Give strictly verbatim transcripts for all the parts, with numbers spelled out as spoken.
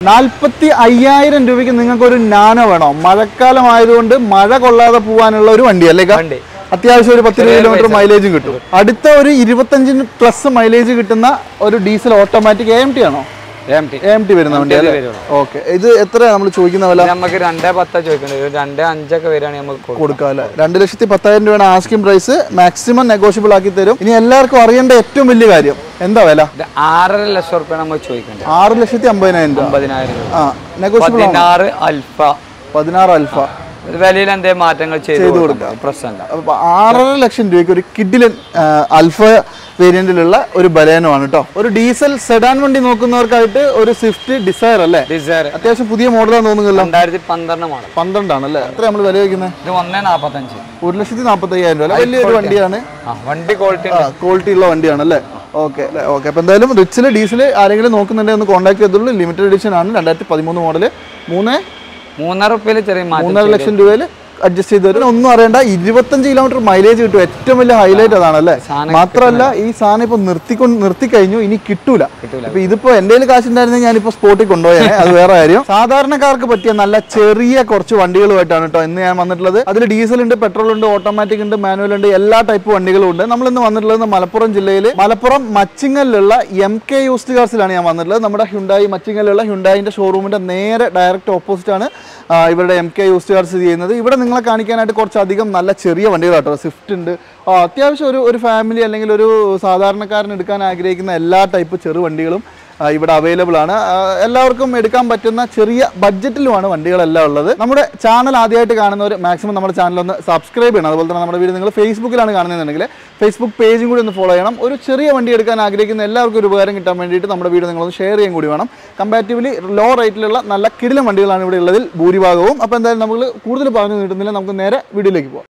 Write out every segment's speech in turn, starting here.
നാൽപ്പത്തി അയ്യായിരം രൂപയ്ക്ക് നിങ്ങൾക്ക് ഒരു നാനോ വേണോ? മഴക്കാലം ആയതുകൊണ്ട് മഴ കൊള്ളാതെ പോകാനുള്ള ഒരു വണ്ടി അല്ലേ? അത്യാവശ്യം ഒരു പത്ത് കിലോമീറ്റർ മൈലേജും കിട്ടും. അടുത്ത ഒരു ഇരുപത്തഞ്ചിന് പ്ലസ് മൈലേജ് കിട്ടുന്ന ഒരു diesel automatic A M T ആണോ? എ എം ടി വരുന്ന വണ്ടി അല്ലേ? ഓക്കെ. ഇത് എത്ര നമ്മൾ ചോദിക്കുന്ന വില? നമുക്ക് രണ്ടേ പത്താ ചോദിക്കേണ്ടത്, രണ്ടേ അഞ്ചൊക്കെ വരികയാണെങ്കിൽ നമുക്ക് കൊടുക്കാം അല്ലേ? രണ്ട് ലക്ഷത്തി പത്തായിരം രൂപയാണ് ആസ്കിംഗ് പ്രൈസ്. മാക്സിമം നെഗോഷ്യബിൾ ആക്കി തരും. ഇനി എല്ലാവർക്കും അറിയേണ്ട ഏറ്റവും വലിയ കാര്യം എന്താ വില? ആറര ലക്ഷം റുപ്യ നമ്മൾ ചോദിക്കേണ്ടത്. ആറ് ലക്ഷത്തി അമ്പതിനായിരം രൂപ. അമ്പതിനായിരം രൂപ. ആ നെഗോഷ്യബിൾ. പതിനാറ് അൽഫ. പതിനാറ് അൽഫ വിലയിൽ എന്തെങ്കിലും മാറ്റങ്ങൾ ചെയ്തു കൊടുക്കാം, പ്രശ്നമില്ല. ആറര ലക്ഷം രൂപയ്ക്ക് ഒരു കിഡിലൻ അൽഫ വേരിയന്റിലുള്ള ഒരു ബലേനോ ആണ് കേട്ടോ. ഒരു ഡീസൽ സെഡാൻ വണ്ടി നോക്കുന്നവർക്കായിട്ട് ഒരു സ്വിഫ്റ്റ് ഡിസയർ അല്ലേ? ഡിസയർ അത്യാവശ്യം പുതിയ മോഡലാന്ന് തോന്നുന്നില്ല. രണ്ടായിരത്തി പന്ത്രണ്ട് മോഡൽ. പന്ത്രണ്ടാണല്ലേ? എത്ര നമ്മൾ വില വയ്ക്കുന്നത്? ഇത് ഒന്നേ നാപ്പത്തഞ്ച്. ഒരു ലക്ഷത്തി നാപ്പത്തി അയ്യായിരം രൂപ. വലിയൊരു വണ്ടിയാണ്. വണ്ടി ക്വാളിറ്റി ക്വാളിറ്റി ഉള്ള വണ്ടിയാണ് അല്ലേ? Okay okay. അപ്പോൾ എന്തായാലും റിച്ചിൽ ഡീസൽ ആരെങ്കിലും നോക്കുന്നുണ്ടെങ്കിൽ ഒന്ന് കോൺടാക്ട് ചെയ്തോളൂ. ലിമിറ്റഡ് എഡിഷൻ ആണ്. രണ്ടായിരത്തി പതിമൂന്ന് മോഡല്. മൂന്ന് മൂന്നര റുപ്യയിൽ ചെറിയ മൂന്നര ലക്ഷം രൂപയിൽ അഡ്ജസ്റ്റ് ചെയ്ത് തരും. ഒന്നും അറിയണ്ട, ഇരുപത്തഞ്ച് കിലോമീറ്റർ മൈലേജ് കിട്ടും. ഏറ്റവും വലിയ ഹൈലൈറ്റ് അതാണല്ലേ? മാത്രമല്ല ഈ സാധനം ഇപ്പൊ നിർത്തിക്കൊണ്ട് നിർത്തി കഴിഞ്ഞു, ഇനി കിട്ടൂല. അപ്പൊ ഇതിപ്പോ എന്റെ കയ്യിൽ കാശുണ്ടായിരുന്നെങ്കിൽ ഞാനിപ്പോ സ്പോട്ടിൽ കൊണ്ടുപോയാൽ അത് വേറെ കാര്യം. സാധാരണക്കാർക്ക് പറ്റിയ നല്ല ചെറിയ കുറച്ച് വണ്ടികളുമായിട്ടാണ് കേട്ടോ ഇന്ന് ഞാൻ വന്നിട്ടുള്ളത്. അതിൽ ഡീസൽ ഉണ്ട്, പെട്രോൾ ഉണ്ട്, ഓട്ടോമാറ്റിക് ഉണ്ട്, മാനുവൽ ഉണ്ട്, എല്ലാ ടൈപ്പ് വണ്ടികളും ഉണ്ട്. നമ്മൾ ഇന്ന് വന്നിട്ടുള്ളത് മലപ്പുറം ജില്ലയിൽ മലപ്പുറം മച്ചിങ്ങലിലുള്ള എം കെ യൂസ്ഡ് കാർസിലാണ് ഞാൻ വന്നിട്ടുള്ളത്. നമ്മുടെ ഹ്യുണ്ടായി മച്ചിങ്ങലിലുള്ള ഹ്യുണ്ടായിന്റെ ഷോറൂമിന്റെ നേരെ ഡയറക്റ്റ് ഓപ്പോസിറ്റ് ആണ് ഇവരുടെ എം കെ യൂസ്ഡ് കാർസ് ചെയ്യുന്നത്. ഇവിടെ നിങ്ങളെ കാണിക്കാനായിട്ട് കുറച്ചധികം നല്ല ചെറിയ വണ്ടികളാട്ടോ. സ്വിഫ്റ്റ് ഉണ്ട്, അത്യാവശ്യം ഒരു ഒരു ഫാമിലി അല്ലെങ്കിൽ ഒരു സാധാരണക്കാരൻ എടുക്കാൻ ആഗ്രഹിക്കുന്ന എല്ലാ ടൈപ്പ് ചെറു വണ്ടികളും ഇവിടെ അവൈലബിൾ ആണ്. എല്ലാവർക്കും എടുക്കാൻ പറ്റുന്ന ചെറിയ ബഡ്ജറ്റിലുമാണ് വണ്ടികളെല്ലാം ഉള്ളത്. നമ്മുടെ ചാനൽ ആദ്യമായിട്ട് കാണുന്നവർ മാക്സിമം നമ്മുടെ ചാനൽ ഒന്ന് സബ്സ്ക്രൈബ് ചെയ്യണം. അതുപോലെ തന്നെ നമ്മുടെ വീഡിയോ നിങ്ങൾ ഫേസ്ബുക്കിലാണ് കാണുന്നതെന്നുണ്ടെങ്കിൽ ഫേസ്ബുക്ക് പേജും കൂടി ഒന്ന് ഫോളോ ചെയ്യണം. ഒരു ചെറിയ വണ്ടി എടുക്കാൻ ആഗ്രഹിക്കുന്ന എല്ലാവർക്കും ഒരു ഉപകാരം കിട്ടാൻ വേണ്ടിയിട്ട് നമ്മുടെ വീഡിയോ നിങ്ങളൊന്ന് ഷെയർ ചെയ്യാൻ കൂടി വേണം. കമ്പാരിറ്റീവ്ലി ലോ റേറ്റിലുള്ള നല്ല കിടിലൻ വണ്ടികളാണ് ഇവിടെ ഉള്ളതിൽ ഭൂരിഭാഗവും. അപ്പോൾ എന്തായാലും നമ്മൾ കൂടുതൽ പറഞ്ഞു കിട്ടുന്നില്ല, നമുക്ക് നേരെ വീഡിയോയിലേക്ക് പോകാം.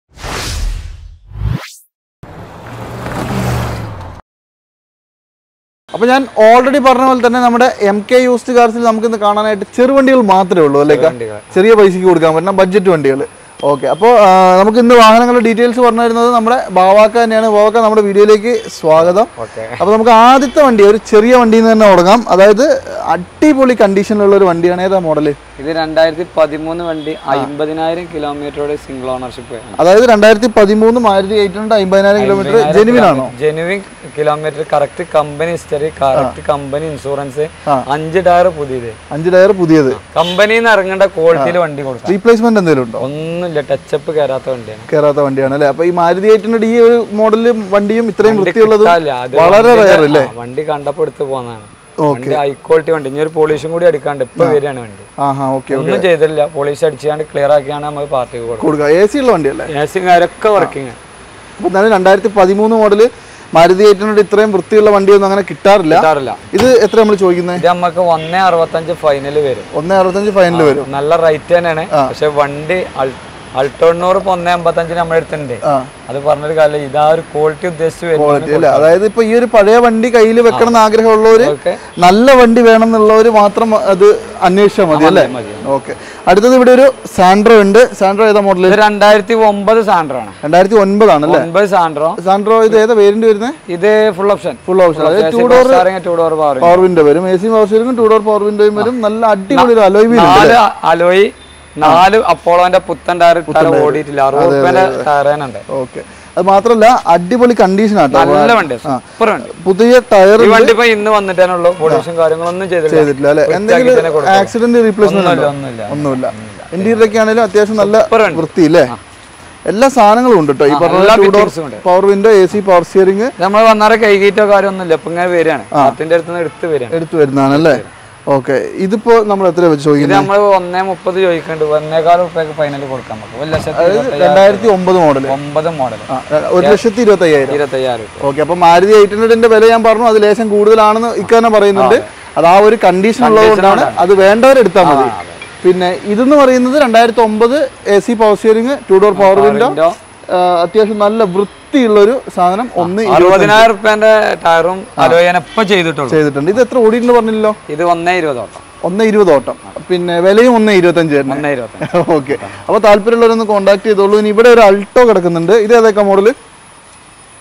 അപ്പോൾ ഞാൻ ഓൾറെഡി പറഞ്ഞ പോലെ തന്നെ നമ്മുടെ എം കെ യൂസ്ഡ് കാർസിൽ നമുക്കിന്ന് കാണാനായിട്ട് ചെറുവണ്ടികൾ മാത്രമേ ഉള്ളൂ അല്ലേ? ചെറിയ പൈസയ്ക്ക് കൊടുക്കാൻ പറ്റുന്ന ബഡ്ജറ്റ് വണ്ടികൾ. ഓക്കെ. അപ്പോൾ നമുക്ക് ഇന്ന് വാഹനങ്ങളുടെ ഡീറ്റെയിൽസ് പറഞ്ഞു തരുന്നത് നമ്മുടെ ബാവാക്ക തന്നെയാണ്. ബാവാക്ക, നമ്മുടെ വീഡിയോയിലേക്ക് സ്വാഗതം. അപ്പോൾ നമുക്ക് ആദ്യത്തെ വണ്ടി ഒരു ചെറിയ വണ്ടിയിൽ നിന്ന് തന്നെ തുടങ്ങാം. അതായത് അടിപൊളി കണ്ടീഷനിലുള്ള ഒരു വണ്ടിയാണ്. ഏതാ മോഡല്? ഇത് രണ്ടായിരത്തി പതിമൂന്ന് വണ്ടി, അമ്പതിനായിരം കിലോമീറ്ററോടെ സിംഗിൾ ഓണർഷിപ്പ്. അതായത് രണ്ടായിരത്തി പതിമൂന്ന് മാരുതി എയ്റ്റ് ഹൺഡ്രഡ് അമ്പതിനായിരം കിലോമീറ്റർ ജെനുവിൻ ആണോ? Genuine kilometre, correct company history, correct company insurance, അഞ്ച് ടയർ പുതിയത്. അഞ്ച് ടയർ പുതിയത്. കമ്പനിയിൽ നിന്ന് ഇറങ്ങേണ്ട ക്വാളിറ്റിയിൽ വണ്ടി കൊടുക്കും. റീപ്ലേസ്മെന്റ് എന്തെങ്കിലും ഉണ്ടോ? ഒന്നുമില്ല, ടച്ചപ്പ് കയറാത്ത വണ്ടിയാണ്. കയറാത്ത വണ്ടിയാണ് അല്ലേ? അപ്പൊ ഈ മാരുതി എയ്റ്റ് ഹൺഡ്രഡ് ഈ ഒരു മോഡലും വണ്ടിയും ഇത്രയും വൃത്തിയുള്ളത് വളരെ റയർ അല്ലേ? വണ്ടി കണ്ടപ്പോ എടുത്ത് പോകുന്നതാണ്. ഹൈ ക്വാളിറ്റി വണ്ടി. ഇനി ഒരു പോളിഷും കൂടി അടിക്കാണ്ട് ഇപ്പൊ വരികയാണ് വണ്ടി. ഒന്നും ചെയ്തില്ല, പോളിഷ് അടിച്ചാണ്ട് ക്ലിയർ ആക്കിയാണ് നമ്മൾ പാർട്ടിക്ക് കൊടുക്കുക. എ സി ഉള്ള വണ്ടിയല്ലേ? എ സി കാര്യമൊക്കെ വർക്കിംഗ്. അപ്പൊ രണ്ടായിരത്തി പതിമൂന്ന് മോഡല് മാരുതി എയ്റ്റ് ഹൺഡ്രഡ് ഇത്രയും വൃത്തിയുള്ള വണ്ടിയൊന്നും അങ്ങനെ കിട്ടാറില്ല. ഇത് എത്ര നമ്മൾ ചോദിക്കുന്നത്? ഇത് നമുക്ക് ഒന്നേ അറുപത്തഞ്ച് ഫൈനൽ വരും. ഒന്നേ അറുപത്തഞ്ച് ഫൈനൽ വരും. നല്ല റേറ്റ് തന്നെയാണ്. പക്ഷെ വണ്ടി അൾട്ടോണ്ണൂറ് ഇപ്പൊ ഒന്നേ അമ്പത്തഞ്ചിന് നമ്മുടെ അടുത്തുണ്ട്. അത് പറഞ്ഞൊരു കാര്യം, ഇതാ ഒരു ക്വാളിറ്റി ഉദ്ദേശിച്ച്. അതായത് ഇപ്പൊ ഈ ഒരു പഴയ വണ്ടി കയ്യിൽ വെക്കണം എന്ന് ആഗ്രഹമുള്ളവര്, നല്ല വണ്ടി വേണം എന്നുള്ളവര് മാത്രം അത് അന്വേഷിച്ചാൽ മതി അല്ലേ? ഓക്കെ. അടുത്തത് ഇവിടെ ഒരു സാൻഡ്രോ ഉണ്ട്. സാൻഡ്രോ ഏതാ മോഡൽ? രണ്ടായിരത്തി ഒമ്പത് സാൻഡ്രോ ആണ്. രണ്ടായിരത്തി ഒൻപതാണ് അല്ലേ? ഒൻപത് സാൻഡ്രോ. സാൻഡ്രോ ഇത് ഏതാ വേരിയന്റ് വരുന്നത്? ഇത് ഫുൾ ഓപ്ഷൻ. Full option. അതായത് two door two door power window വരും. A C power സ്റ്റിയറിംഗും two door power വിൻഡോയും വരും. നല്ല അടിപൊളി ഒരു അലോയ് വീൽ. അലോയ് നാല് അപ്പോളോന്റെ പുത്തൻ ടയർ ഓടിയിട്ടില്ല. അറുപത് രൂപയുടെ ടയറുണ്ട്. ഓക്കെ. അത് മാത്രമല്ല അടിപൊളി കണ്ടീഷൻ ആണ്. നല്ല വണ്ടി, സൂപ്പർ വണ്ടി. പുതിയ ടയർ. വണ്ടി ഇപ്പൊ ഇന്ന് വന്നിട്ടാണുള്ളൂ. പൊല്യൂഷൻ കാര്യങ്ങളൊന്നും ചെയ്തിട്ടില്ല അല്ലെ? എന്തെങ്കിലും ആക്സിഡന്റ് റീപ്ലേസ്മെന്റ് ഒന്നുമില്ല. ഇന്റീരിയർ ഒക്കെ ആണെങ്കിലും അത്യാവശ്യം നല്ല വൃത്തി അല്ലേ? എല്ലാ സാധനങ്ങളും ഉണ്ട് കേട്ടോ. ഈ പറഞ്ഞ power window, A C power steering. നമ്മൾ വന്നാറെ കൈകീറ്റോ കാര്യമൊന്നുമില്ല. ഇപ്പൊ ഇങ്ങനെ വരികയാണ്, അതിന്റെ അടുത്ത് എടുത്ത് വരികയാണ് എടുത്തു വരുന്നതാണല്ലേ? ഓക്കെ. ഇതിപ്പോ നമ്മൾ എത്ര വെച്ച് ചോദിക്കുന്നത്? നമ്മൾ ഒന്നേ മുപ്പത് ചോദിക്കണ്ട്. ഒന്നേകാൽ റുപ്യക്ക് ഫൈനൽ കൊടുക്കാൻ പറ്റും. ഒരു ലക്ഷത്തി രണ്ടായിരത്തി ഒമ്പത് മോഡൽ. ഒമ്പത് മോഡൽ ഒരു ലക്ഷത്തി ഇരുപത്തി അയ്യായിരം ഇരുപത്തി അയ്യായിരം ഓക്കെ. അപ്പൊ മാരുതി എയ്റ്റ് ഹൺഡ്രഡിന്റെ വില ഞാൻ പറഞ്ഞു, അത് ലേശം കൂടുതലാണെന്ന് ഇക്കാരണം പറയുന്നുണ്ട്. അത് ആ ഒരു കണ്ടീഷൻ ഉള്ളതുകൊണ്ടാണ്. അത് വേണ്ടവരെടുത്താൽ മതി. പിന്നെ ഇതെന്ന് പറയുന്നത് രണ്ടായിരത്തി ഒമ്പത് A C power steering, two door power window, അത്യാവശ്യം നല്ല വൃത്തിയുള്ള ഒരു സാധനം. ഒന്ന് അറുപതിനായിരം റുപ്യന്റെ ടയറും അലോയനപ്പം ചെയ്തിട്ടുണ്ട് ചെയ്തിട്ടുണ്ട് ഇത് എത്ര ഓടിയിട്ടുണ്ട് പറഞ്ഞില്ലല്ലോ? ഇത് ഒന്നേ ഇരുപത് ഓട്ടം. ഒന്നേ ഇരുപത് ഓട്ടം. പിന്നെ വിലയും ഒന്നേ ഇരുപത്തഞ്ച് തന്നെ. ഓക്കെ. അപ്പൊ താല്പര്യമുള്ളവരൊന്ന് കോൺടാക്ട് ചെയ്തോളൂ. ഇനി ഇവിടെ ഒരു അൾട്ടോ കിടക്കുന്നുണ്ട്. ഇത് ഏതൊക്കെ മോഡല്?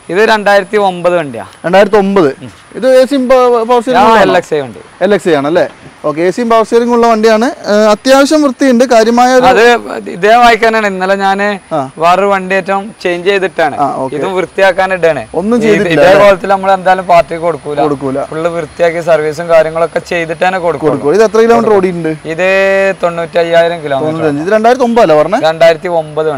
ഇത് രണ്ടായിരത്തി ഒമ്പത് വണ്ടിയാ. രണ്ടായിരത്തി ഒമ്പത്. ഇത് എ സിയും power steering L X I വണ്ടി. എൽ എക്സ് ഐ ആണല്ലേ? ഓക്കെ, എ സിയും പവർ സ്റ്റിയറിംഗ് ഉള്ള വണ്ടിയാണ്. അത്യാവശ്യം വൃത്തിയുണ്ട്. കാര്യമായ അത് ഇതേ വായിക്കാനാണ്. ഇന്നലെ ഞാന് വേറൊരു വണ്ടി ഏറ്റവും ചേഞ്ച് ചെയ്തിട്ടാണ് ഇതും വൃത്തിയാക്കാനിട്ടാണ്. ഒന്നും ചെയ്തിട്ടില്ല. ഇതേപോലത്തെ നമ്മൾ എന്തായാലും പാർട്ടിക്ക് കൊടുക്കൂല കൊടുക്കൂല ഫുള്ള് വൃത്തിയാക്കി സർവീസും കാര്യങ്ങളൊക്കെ ചെയ്തിട്ടാണ് കൊടുക്കും. ഇത് എത്ര കിലോമീറ്റർ ഓടിയിട്ടുണ്ട്? ഇത് തൊണ്ണൂറ്റി അയ്യായിരം കിലോമീറ്റർ. ഇത് രണ്ടായിരത്തി ഒമ്പതല്ലേ പറഞ്ഞത്? രണ്ടായിരത്തി ഒമ്പത്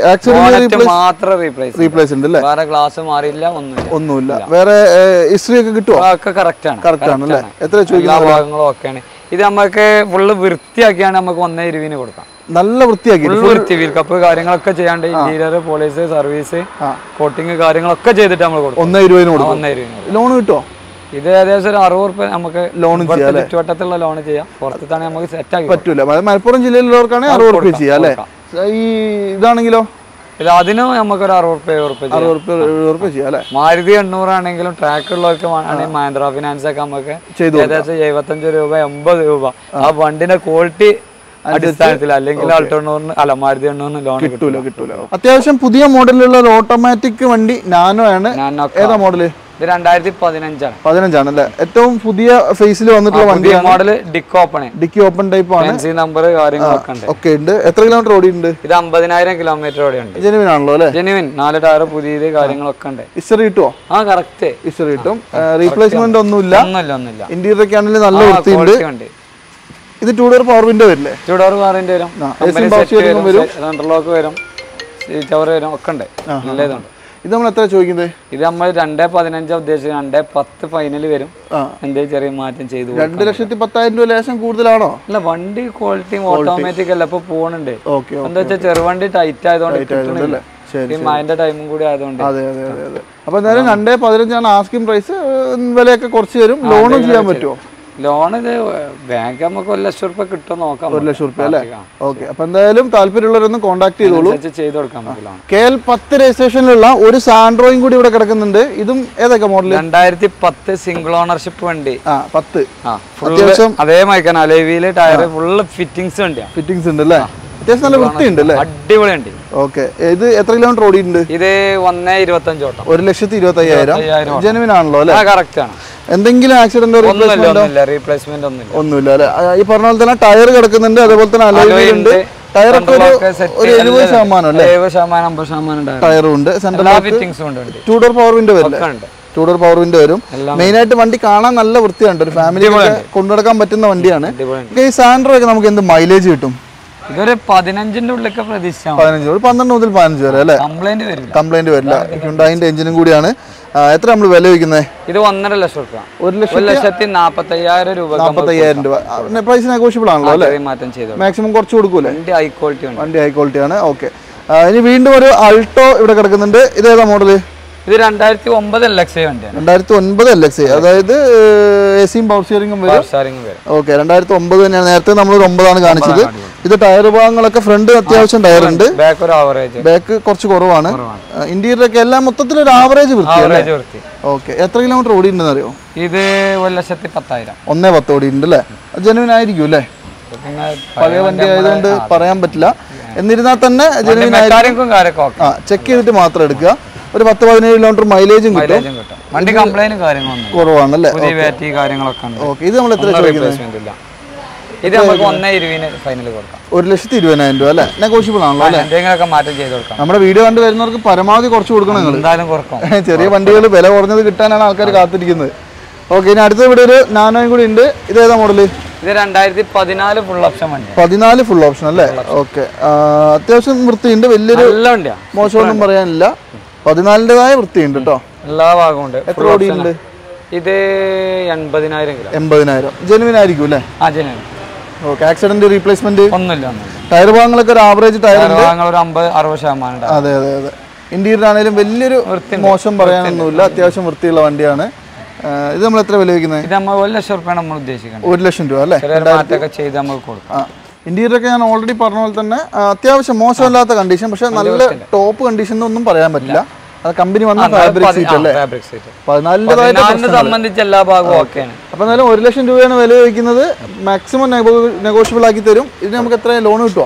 മാത്രം റീപ്ലേസ് റീപ്ലേസ് ഉണ്ട്. വേറെ ഗ്ലാസ് മാറിയില്ല, ഒന്നുമില്ല ഒന്നുമില്ല. വേറെ ഹിസ്റ്ററി ഒക്കെ കിട്ടുമോ? ഒക്കെ കറക്റ്റ് ആണ്. കറക്റ്റ് ആണ് അല്ലേ? എത്ര എല്ലാ ഭാഗങ്ങളും ഒക്കെയാണ്. ഇത് നമുക്ക് ഫുള്ള് വൃത്തിയാക്കിയാണ് നമുക്ക് ഒന്നേ ഇരുവിന് കൊടുക്കാം. നല്ല വൃത്തിയാക്കി വൃത്തി വീൽക്കപ്പ് കാര്യങ്ങളൊക്കെ ചെയ്യാണ്ട് ഇന്റീരിയർ പോളിഷ് സർവീസ് കോട്ടിങ് കാര്യങ്ങളൊക്കെ ചെയ്തിട്ട് നമ്മൾ കൊടുക്കും. ഒന്നേ ഇരുപതിന് കൊടുക്കും. ഒന്നേ ഇരുപതിന് ലോൺ കിട്ടുമോ? ഇത് ഏകദേശം ഒരു അറുപത് റുപ്യ നമുക്ക് ലോൺ ചുറ്റുവട്ടത്തുള്ള ലോൺ ചെയ്യാം. പുറത്താണ് നമുക്ക് സെറ്റ് ആക്കി പറ്റൂല. മലപ്പുറം ജില്ലയിലുള്ളവർക്കാണെങ്കിൽ അറുപത് റുപ്യ ചെയ്യാം അല്ലേ? ഈ ഇതാണെങ്കിലോ അതിനും നമുക്ക് ഒരു അറുപത് റുപ്യ എഴുപത് റുപ്യ ചെയ്യാം അല്ലെ? മാരുതി എണ്ണൂറാണെങ്കിലും ട്രാക്ക് ഉള്ളവർക്ക് ആണെങ്കിൽ മഹീന്ദ്ര ഫിനാൻസ് ഒക്കെ നമുക്ക് ഏകദേശം എഴുപത്തഞ്ച് രൂപ എൺപത് രൂപ ആ വണ്ടിന്റെ ക്വാളിറ്റി അടിസ്ഥാനത്തിൽ അല്ലെങ്കിൽ ആൾട്ടോണ്ണൂറിന് അല്ല മാരുതി എണ്ണൂറിന് ലോൺ കിട്ടൂല കിട്ടൂല അത്യാവശ്യം പുതിയ മോഡലിലുള്ള ഒരു ഓട്ടോമാറ്റിക് വണ്ടി നാനോ ആണ്. ഏതാ മോഡല്? ഇത് രണ്ടായിരത്തി പതിനഞ്ചാണ്. പതിനഞ്ചാണ് അല്ലേ? ഏറ്റവും പുതിയ ഫേസിൽ വന്നിട്ടുള്ള വണ്ടി model dicky open dicky open type ആണ്. നമ്പർ കാര്യങ്ങളൊക്കെ ഉണ്ട്. ഓക്കെ ഉണ്ട്. എത്ര കിലോമീറ്റർ ഓടിയുണ്ട്? ഇത് അമ്പതിനായിരം കിലോമീറ്റർ ഓടിയുണ്ട്. ജെനുവിൻ ആണല്ലോ അല്ലേ? ജെനുവിൻ. നാല് ടയർ പുതിയത് കാര്യങ്ങളൊക്കെ ഉണ്ട്. ഹിസ്റ്ററി കിട്ടുമോ? ആ കറക്റ്റ് ഹിസ്റ്ററി കിട്ടും. റീപ്ലേസ്മെന്റ് ഒന്നുമില്ല. ഒന്നുമില്ല ഒന്നുമില്ല. ഇന്റീരിയർ ഒക്കെ ആണെങ്കിൽ നല്ല വൃത്തിയുണ്ട്. ഇത് ടൂ ഡോർ പവർ വിൻഡോ വരില്ലേ? ടൂ ഡോർ പവറിന്റെ വരും. സെൻട്രലോക്ക് വരും, സീറ്റ് കവർ വരും, ഒക്കെ ഉണ്ട്. നല്ല ഇതുണ്ട്. ഇത് നമ്മൾ എത്ര ചോദിക്കുന്നത്? ഇത് നമ്മൾ രണ്ടേ പതിനഞ്ചാ ഉദ്ദേശിച്ചത്. രണ്ടേ പത്ത് ഫൈനൽ വരും. എന്തേ ചെറിയ മാറ്റം ചെയ്തു. രണ്ട് ലക്ഷത്തി പത്തായിരം രൂപ ലേശം കൂടുതലാണോ? അല്ല, വണ്ടി ക്വാളിറ്റിയും ഓട്ടോമാറ്റിക് അല്ല ഇപ്പൊ പോണുണ്ട്. എന്താ വെച്ചാൽ ചെറുവണ്ടി ടൈറ്റ് ആയതുകൊണ്ട് അതിന്റെ ടൈമും കൂടി ആയതുകൊണ്ട്. അതെ അതെ അതെ അതെ. അപ്പൊ എന്തായാലും രണ്ടേ പതിനഞ്ചാണ് ആസ്കിംഗ് പ്രൈസ്. വിലയൊക്കെ കുറച്ച് തരും. ലോണും ചെയ്യാൻ പറ്റുമോ? ലോൺ ഇത് ബാങ്ക് നമുക്ക് ഒരു ലക്ഷം റുപ്യ കിട്ടും നോക്കാം. ഒരു ലക്ഷം റുപ്യ അല്ലേ? ഓക്കെ. അപ്പൊ എന്തായാലും താല്പര്യമുള്ളവരൊന്ന് കോൺടാക്ട് ചെയ്തോളൂ. ചെയ്ത് കൊടുക്കാൻ പറ്റില്ല. കെ എൽ പത്ത് രജിസ്ട്രേഷനിലുള്ള ഒരു സാൻഡ്രോയും കൂടി ഇവിടെ കിടക്കുന്നുണ്ട്. ഇതും ഏതൊക്കെ മോഡൽ? രണ്ടായിരത്തി പത്ത് സിംഗിൾ ഓണർഷിപ്പ് വണ്ടി. ആ പത്ത്. അത്യാവശ്യം അതേ മൈക്കാൻ അലവിയില് ടയർ ഫുള്ള് ഫിറ്റിംഗ്സ് ഉണ്ട്. ഫിറ്റിംഗ്സ് ഉണ്ട് അല്ലേ? അത്യാവശ്യം നല്ല വൃത്തിയുണ്ട് അല്ലേ? അടിപൊളി ഉണ്ട്. ഓക്കെ. ഇത് എത്ര കിലോമീറ്റർ ഓടിയിട്ടുണ്ട്? ഇത് ഒന്നേ ഇരുപത്തഞ്ച് ഓട്ടം. ഒരു ലക്ഷത്തി ഇരുപത്തി അയ്യായിരം. ജെനുവിൻ ആണല്ലോ അല്ലേ? കറക്റ്റ് ആണ്. എന്തെങ്കിലും ആക്സിഡന്റ് റീപ്ലേസ്മെന്റ് ഒന്നുമില്ല അല്ലെ? ഈ പറഞ്ഞ പോലെ തന്നെ ടയർ കിടക്കുന്നുണ്ട്. അതേപോലെ തന്നെ അലോയ് ഉണ്ട്. ടയറൊക്കെ ഒരു എഴുപത് ശതമാനം അല്ലേ? അമ്പത് ശതമാനം ടയറും ഉണ്ട്. ടൂ ഡോർ പവർ വിൻഡോ വരും. ടൂ ഡോർ പവർ വിൻഡോ വരും. മെയിൻ ആയിട്ട് വണ്ടി കാണാൻ നല്ല വൃത്തിയുണ്ട്. ഒരു ഫാമിലി കൊണ്ടുനടക്കാൻ പറ്റുന്ന വണ്ടിയാണ്. ഈ സാൻഡ്രോ ഒക്കെ നമുക്ക് എന്ത് മൈലേജ് കിട്ടും? ഇതൊരു പതിനഞ്ചിന്റെ ഉള്ളിലൊക്കെ പ്രതീക്ഷ. പതിനഞ്ച് പന്ത്രണ്ട് മുതൽ പതിനഞ്ച് വരെ അല്ലേ? കംപ്ലൈന്റ് വരില്ല. കംപ്ലൈന്റ് വരില്ല. ഹ്യുണ്ടായിന്റെ എഞ്ചിനും കൂടിയാണ്. എത്ര നമ്മൾ വില വയ്ക്കുന്നത്? ഇത് ഒന്നര ലക്ഷം രൂപ. ഒരു ലക്ഷത്തി നാപ്പത്തി അയ്യായിരം രൂപ. നാപ്പത്തി അയ്യായിരം രൂപ. പ്രൈസ് നെഗോഷ്യബിൾ ആണല്ലോ അല്ലേ? മാറ്റം ചെയ്തു മാക്സിമം കുറച്ച് കൊടുക്കൂലേ? വണ്ടി ഹൈ ക്വാളിറ്റി ആണ്. വണ്ടി ഹൈ ക്വാളിറ്റി ആണ്. ഓക്കെ. ഇനി വീണ്ടും ഒരു അൾട്ടോ ഇവിടെ കിടക്കുന്നുണ്ട്. ഇത് ഏതാ മോഡല്? ഇത് രണ്ടായിരത്തി ഒമ്പത് എൽ എക്സ് ഐ വണ്ടിയാണ്. രണ്ടായിരത്തി ഒൻപത് എൽ എക്സ് ഐ. അതായത് എ സിയും പവർ സ്റ്റിയറിംഗും വരും. ഓക്കെ. രണ്ടായിരത്തി ഒമ്പത് തന്നെയാണ്. നേരത്തെ നമ്മൾ ഒരു ഒമ്പതാണ് കാണിച്ചത്. ഇത് ടയർ ഭാഗങ്ങളൊക്കെ ഫ്രണ്ട് അത്യാവശ്യം ടയർ ഉണ്ട്. ബാക്ക് കുറച്ച് കുറവാണ്. ഇന്റീരിയർ ഒക്കെ എല്ലാം മൊത്തത്തിൽ ഒരു ആവറേജ് വൃത്തി. ഓക്കെ. എത്ര കിലോമീറ്റർ ഓടിയിട്ടുണ്ടെന്ന് അറിയോ? ഇത് ഒരു ലക്ഷത്തി പത്തായിരം. ഒന്നേ പത്ത് ഓടിയിട്ടുണ്ട് അല്ലേ? ജെനുവിൻ ആയിരിക്കും അല്ലേ? പഴയ വണ്ടി ആയതുകൊണ്ട് പറയാൻ പറ്റില്ല. എന്നിരുന്നാൽ തന്നെ ജെനുവിൻ ആയിരിക്കും. ആ ചെക്ക് ചെയ്തിട്ട് മാത്രം എടുക്കുക. ഒരു പത്ത് പതിനേഴ് കിലോമീറ്റർ മൈലേജും കിട്ടും. വണ്ടി കംപ്ലൈന്റ് കാര്യങ്ങളൊന്നും കുറവാണല്ലേ? കാര്യങ്ങളൊക്കെ. ഇത് നമ്മൾ എത്ര ചോദിക്കുന്നത്? ഇത് നമുക്ക് ഒന്നേ ഇരുപതിന് ഫൈനൽ കൊടുക്കാം. ഒരു ലക്ഷത്തി ഇരുപതിനായിരം രൂപ അല്ലേ? നെഗോഷ്യബിൾ ആണല്ലോ അല്ലേ? എന്തെങ്കിലുമൊക്കെ മാറ്റം ചെയ്ത് കൊടുക്കാം. നമ്മുടെ വീഡിയോ കണ്ട് വരുന്നവർക്ക് പരമാവധി കുറച്ച് കൊടുക്കണം. എന്തായാലും കുറക്കും. ചെറിയ വണ്ടികൾ വില കുറഞ്ഞത് കിട്ടാനാണ് ആൾക്കാർ കാത്തിരിക്കുന്നത്. ഓക്കെ. ഇനി അടുത്ത ഇവിടെ ഒരു നാനോയും കൂടി ഉണ്ട്. ഇത് ഏതാ മോഡല്? ഇത് രണ്ടായിരത്തി പതിനാല് ഫുൾ ഓപ്ഷൻ വണ്ടി. പതിനാല് ഫുൾ ഓപ്ഷൻ അല്ലേ? ഓക്കെ. അത്യാവശ്യം വൃത്തിയുണ്ട്. വലിയൊരു മോശമൊന്നും പറയാനില്ല. പതിനാലിൻ്റെതായ വൃത്തിയുണ്ട് കേട്ടോ. എല്ലാ ഭാഗവും ഉണ്ട്. എത്ര ഓടിയുണ്ട്? ഇത് എൺപതിനായിരം കിലോ. എൺപതിനായിരം. ജെനുവിൻ ആയിരിക്കും അല്ലേ? ആ ജെനുവിൻ. ഓക്കെ. ആക്സിഡന്റ് റീപ്ലേസ്മെന്റ് ഒന്നുമില്ല. ടയർ ഭാഗങ്ങളൊക്കെ ഒരു ആവറേജ് ടയർ ഒരു അമ്പത് അറുപത് ശതമാനം. അതെ അതെ അതെ. ഇന്റീരിയർ ആണെങ്കിലും വലിയൊരു മോശം പറയാനൊന്നുമില്ല. അത്യാവശ്യം വൃത്തിയുള്ള വണ്ടിയാണ്. ഇത് നമ്മൾ എത്ര വില വയ്ക്കുന്നത്? ഇത് നമ്മൾ ഒരു ലക്ഷം രൂപ നമ്മൾ ഉദ്ദേശിക്കുന്നത്. ഒരു ലക്ഷം രൂപ അല്ലേ? ചെയ്ത് നമുക്ക് കൊടുക്കാം. ഇന്റീരിയർ ഒക്കെ ഞാൻ ഓൾറെഡി പറഞ്ഞ പോലെ തന്നെ അത്യാവശ്യം മോശമല്ലാത്ത കണ്ടീഷൻ. പക്ഷെ നല്ല ടോപ്പ് കണ്ടീഷൻ ഒന്നും പറയാൻ പറ്റില്ല. അത് കമ്പനി വന്ന ഫാബ്രിക് സീറ്റ് അല്ലേ? പതിനാലിൻ്റെതായിട്ട് സംബന്ധിച്ച് എല്ലാ ഭാഗവും ഓക്കെയാണ്. അപ്പൊ എന്നാലും ഒരു ലക്ഷം രൂപയാണ് വില ചോദിക്കുന്നത്. മാക്സിമം നെഗോഷ്യബിൾ ആക്കി തരും. ഇത് നമുക്ക് എത്ര ലോൺ കിട്ടുമോ?